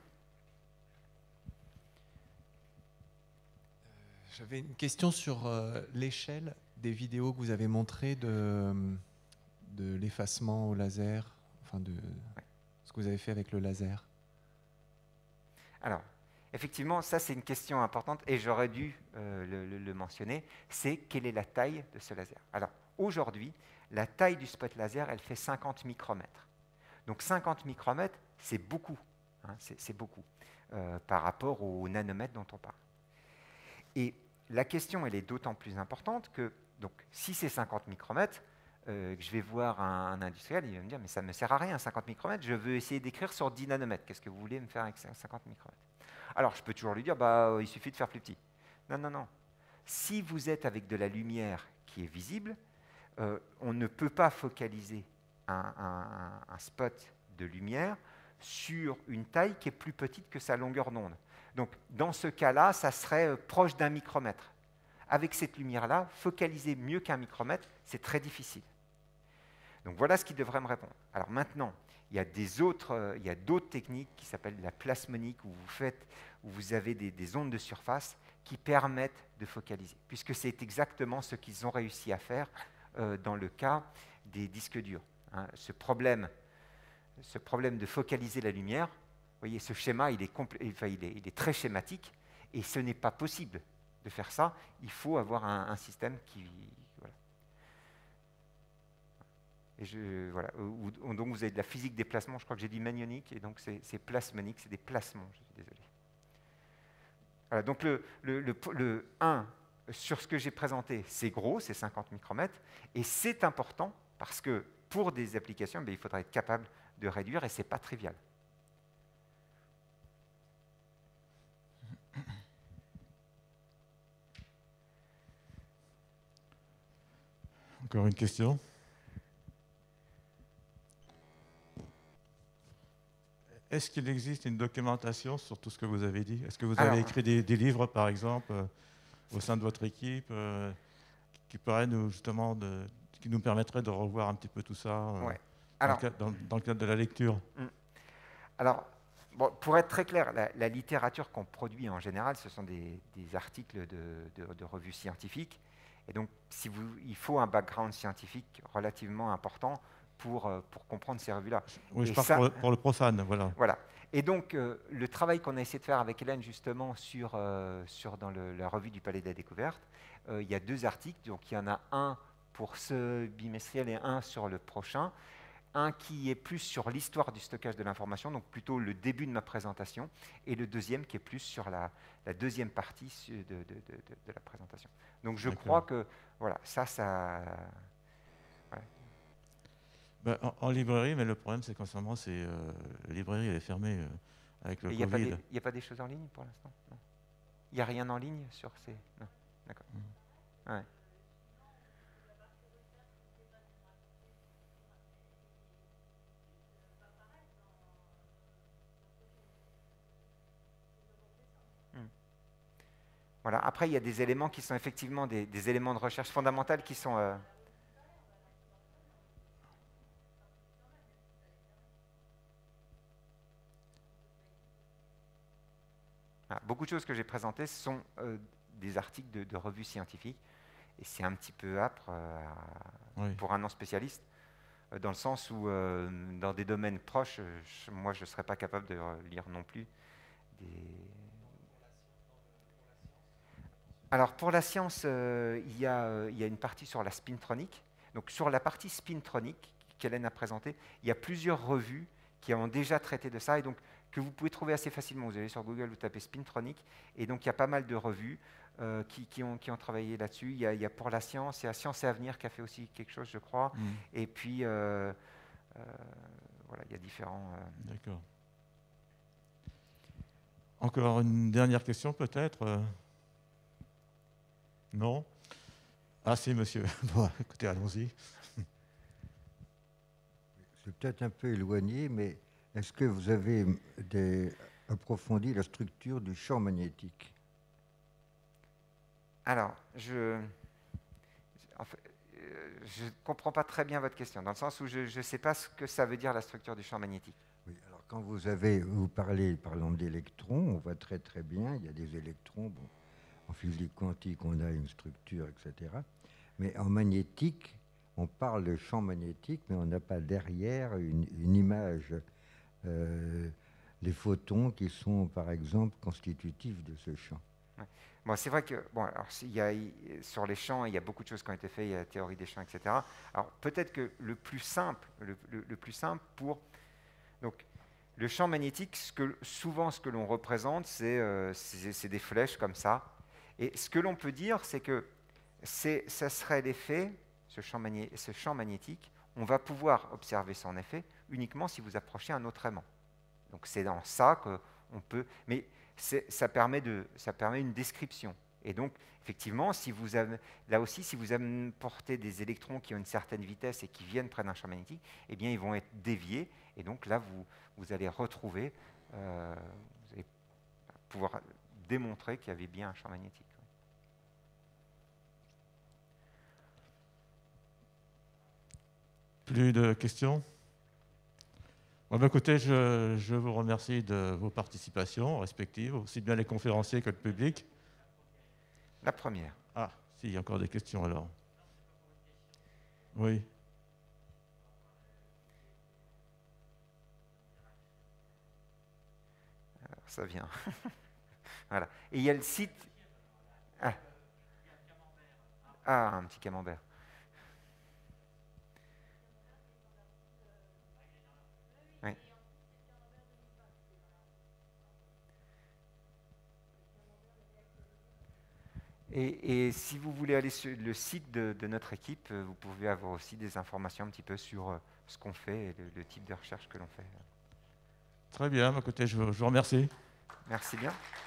J'avais une question sur l'échelle des vidéos que vous avez montrées de l'effacement au laser, ce que vous avez fait avec le laser. Alors, effectivement, ça c'est une question importante et j'aurais dû le mentionner, c'est quelle est la taille de ce laser. Alors, aujourd'hui, la taille du spot laser, elle fait 50 micromètres. Donc 50 micromètres, c'est beaucoup, hein, c'est beaucoup par rapport aux nanomètres dont on parle. Et la question, elle est d'autant plus importante que, donc, si c'est 50 micromètres, que je vais voir un industriel, il va me dire, mais ça ne me sert à rien, 50 micromètres, je veux essayer d'écrire sur 10 nanomètres. Qu'est-ce que vous voulez me faire avec 50 micromètres? Alors, je peux toujours lui dire, bah, il suffit de faire plus petit. Non, non, non. Si vous êtes avec de la lumière qui est visible, on ne peut pas focaliser un spot de lumière sur une taille qui est plus petite que sa longueur d'onde. Donc, dans ce cas-là, ça serait proche d'1 micromètre. Avec cette lumière-là, focaliser mieux qu'un micromètre, c'est très difficile. Donc, voilà ce qui devrait me répondre. Alors maintenant, il y a d'autres techniques qui s'appellent la plasmonique, où vous avez des ondes de surface qui permettent de focaliser, puisque c'est exactement ce qu'ils ont réussi à faire dans le cas des disques durs. Hein. Ce problème de focaliser la lumière, vous voyez, ce schéma, il est très schématique, et ce n'est pas possible de faire ça. Il faut avoir un système qui... Voilà. Et voilà. Donc vous avez de la physique des placements, je crois que j'ai dit manionique, et donc c'est plasmonique, c'est des placements, je suis désolé. Voilà, donc le 1, sur ce que j'ai présenté, c'est gros, c'est 50 micromètres, et c'est important parce que pour des applications, il faudra être capable de réduire, et ce n'est pas trivial. Encore une question? Est-ce qu'il existe une documentation sur tout ce que vous avez dit? Est-ce que vous avez écrit des livres, par exemple, au sein de votre équipe, qui nous permettraient de revoir un petit peu tout ça dans le cadre de la lecture? Alors, bon, pour être très clair, la littérature qu'on produit en général, ce sont des articles de revues scientifiques. Et donc, il faut un background scientifique relativement important pour comprendre ces revues-là. Oui, je parle pour le profane, voilà. Voilà. Et donc, le travail qu'on a essayé de faire avec Hélène, justement, dans la revue du Palais de la Découverte, il y a 2 articles. Donc, il y en a un pour ce bimestriel et un sur le prochain. Un qui est plus sur l'histoire du stockage de l'information, donc plutôt le début de ma présentation, et le deuxième qui est plus sur la deuxième partie de la présentation. Donc je crois que voilà, ça... Ouais. Ben, en librairie, mais le problème c'est qu'en ce moment, la librairie elle est fermée avec le Covid. Il n'y a pas des choses en ligne pour l'instant? Il n'y a rien en ligne sur ces... Non, d'accord. Ouais. Voilà. Après, il y a des éléments qui sont effectivement des éléments de recherche fondamentaux qui sont... Beaucoup de choses que j'ai présentées sont des articles de revues scientifiques, et c'est un petit peu âpre pour un non-spécialiste, dans le sens où, dans des domaines proches, moi, je ne serais pas capable de lire non plus des... Alors, pour la science, il y a une partie sur la spintronique. Donc, sur la partie spintronique qu'Hélène a présentée, il y a plusieurs revues qui ont déjà traité de ça, et donc que vous pouvez trouver assez facilement. Vous allez sur Google, vous tapez spintronique, et donc il y a pas mal de revues qui ont travaillé là-dessus. Il y a pour la science, il y a Science et Avenir qui a fait aussi quelque chose, je crois. Et puis, voilà, il y a différents... D'accord. Encore une dernière question, peut-être Non? Ah si, monsieur. Bon, écoutez, allons-y. C'est peut-être un peu éloigné, mais est-ce que vous avez approfondi la structure du champ magnétique? Alors, je ne comprends pas très bien votre question, dans le sens où je ne sais pas ce que ça veut dire la structure du champ magnétique. Oui, alors quand vous parlez, par exemple, d'électrons, on voit très très bien, il y a des électrons, bon, en physique quantique, on a une structure, etc. Mais en magnétique, on parle de champ magnétique, mais on n'a pas derrière une image, les photons qui sont, par exemple, constitutifs de ce champ. Ouais. Bon, c'est vrai que sur les champs, il y a beaucoup de choses qui ont été faites, il y a la théorie des champs, etc. Alors peut-être que le plus simple pour... Donc, le champ magnétique, souvent ce que l'on représente, c'est des flèches comme ça. Et ce que l'on peut dire, c'est que ça serait l'effet, ce champ magnétique, on va pouvoir observer son effet uniquement si vous approchez un autre aimant. Donc c'est dans ça qu'on peut... Mais ça permet une description. Et donc, effectivement, là aussi, si vous apportez des électrons qui ont une certaine vitesse et qui viennent près d'un champ magnétique, eh bien, ils vont être déviés. Et donc là, vous allez retrouver, vous allez pouvoir démontrer qu'il y avait bien un champ magnétique. Plus de questions? Bon, écoutez, je vous remercie de vos participations respectives, aussi bien les conférenciers que le public. La première. Ah, si, il y a encore des questions alors. Oui. Alors, ça vient. Voilà. Et il y a le site. Ah, un petit camembert. Oui. Et si vous voulez aller sur le site de notre équipe, vous pouvez avoir aussi des informations un petit peu sur ce qu'on fait et le type de recherche que l'on fait. Très bien, écoutez, je vous remercie. Merci bien.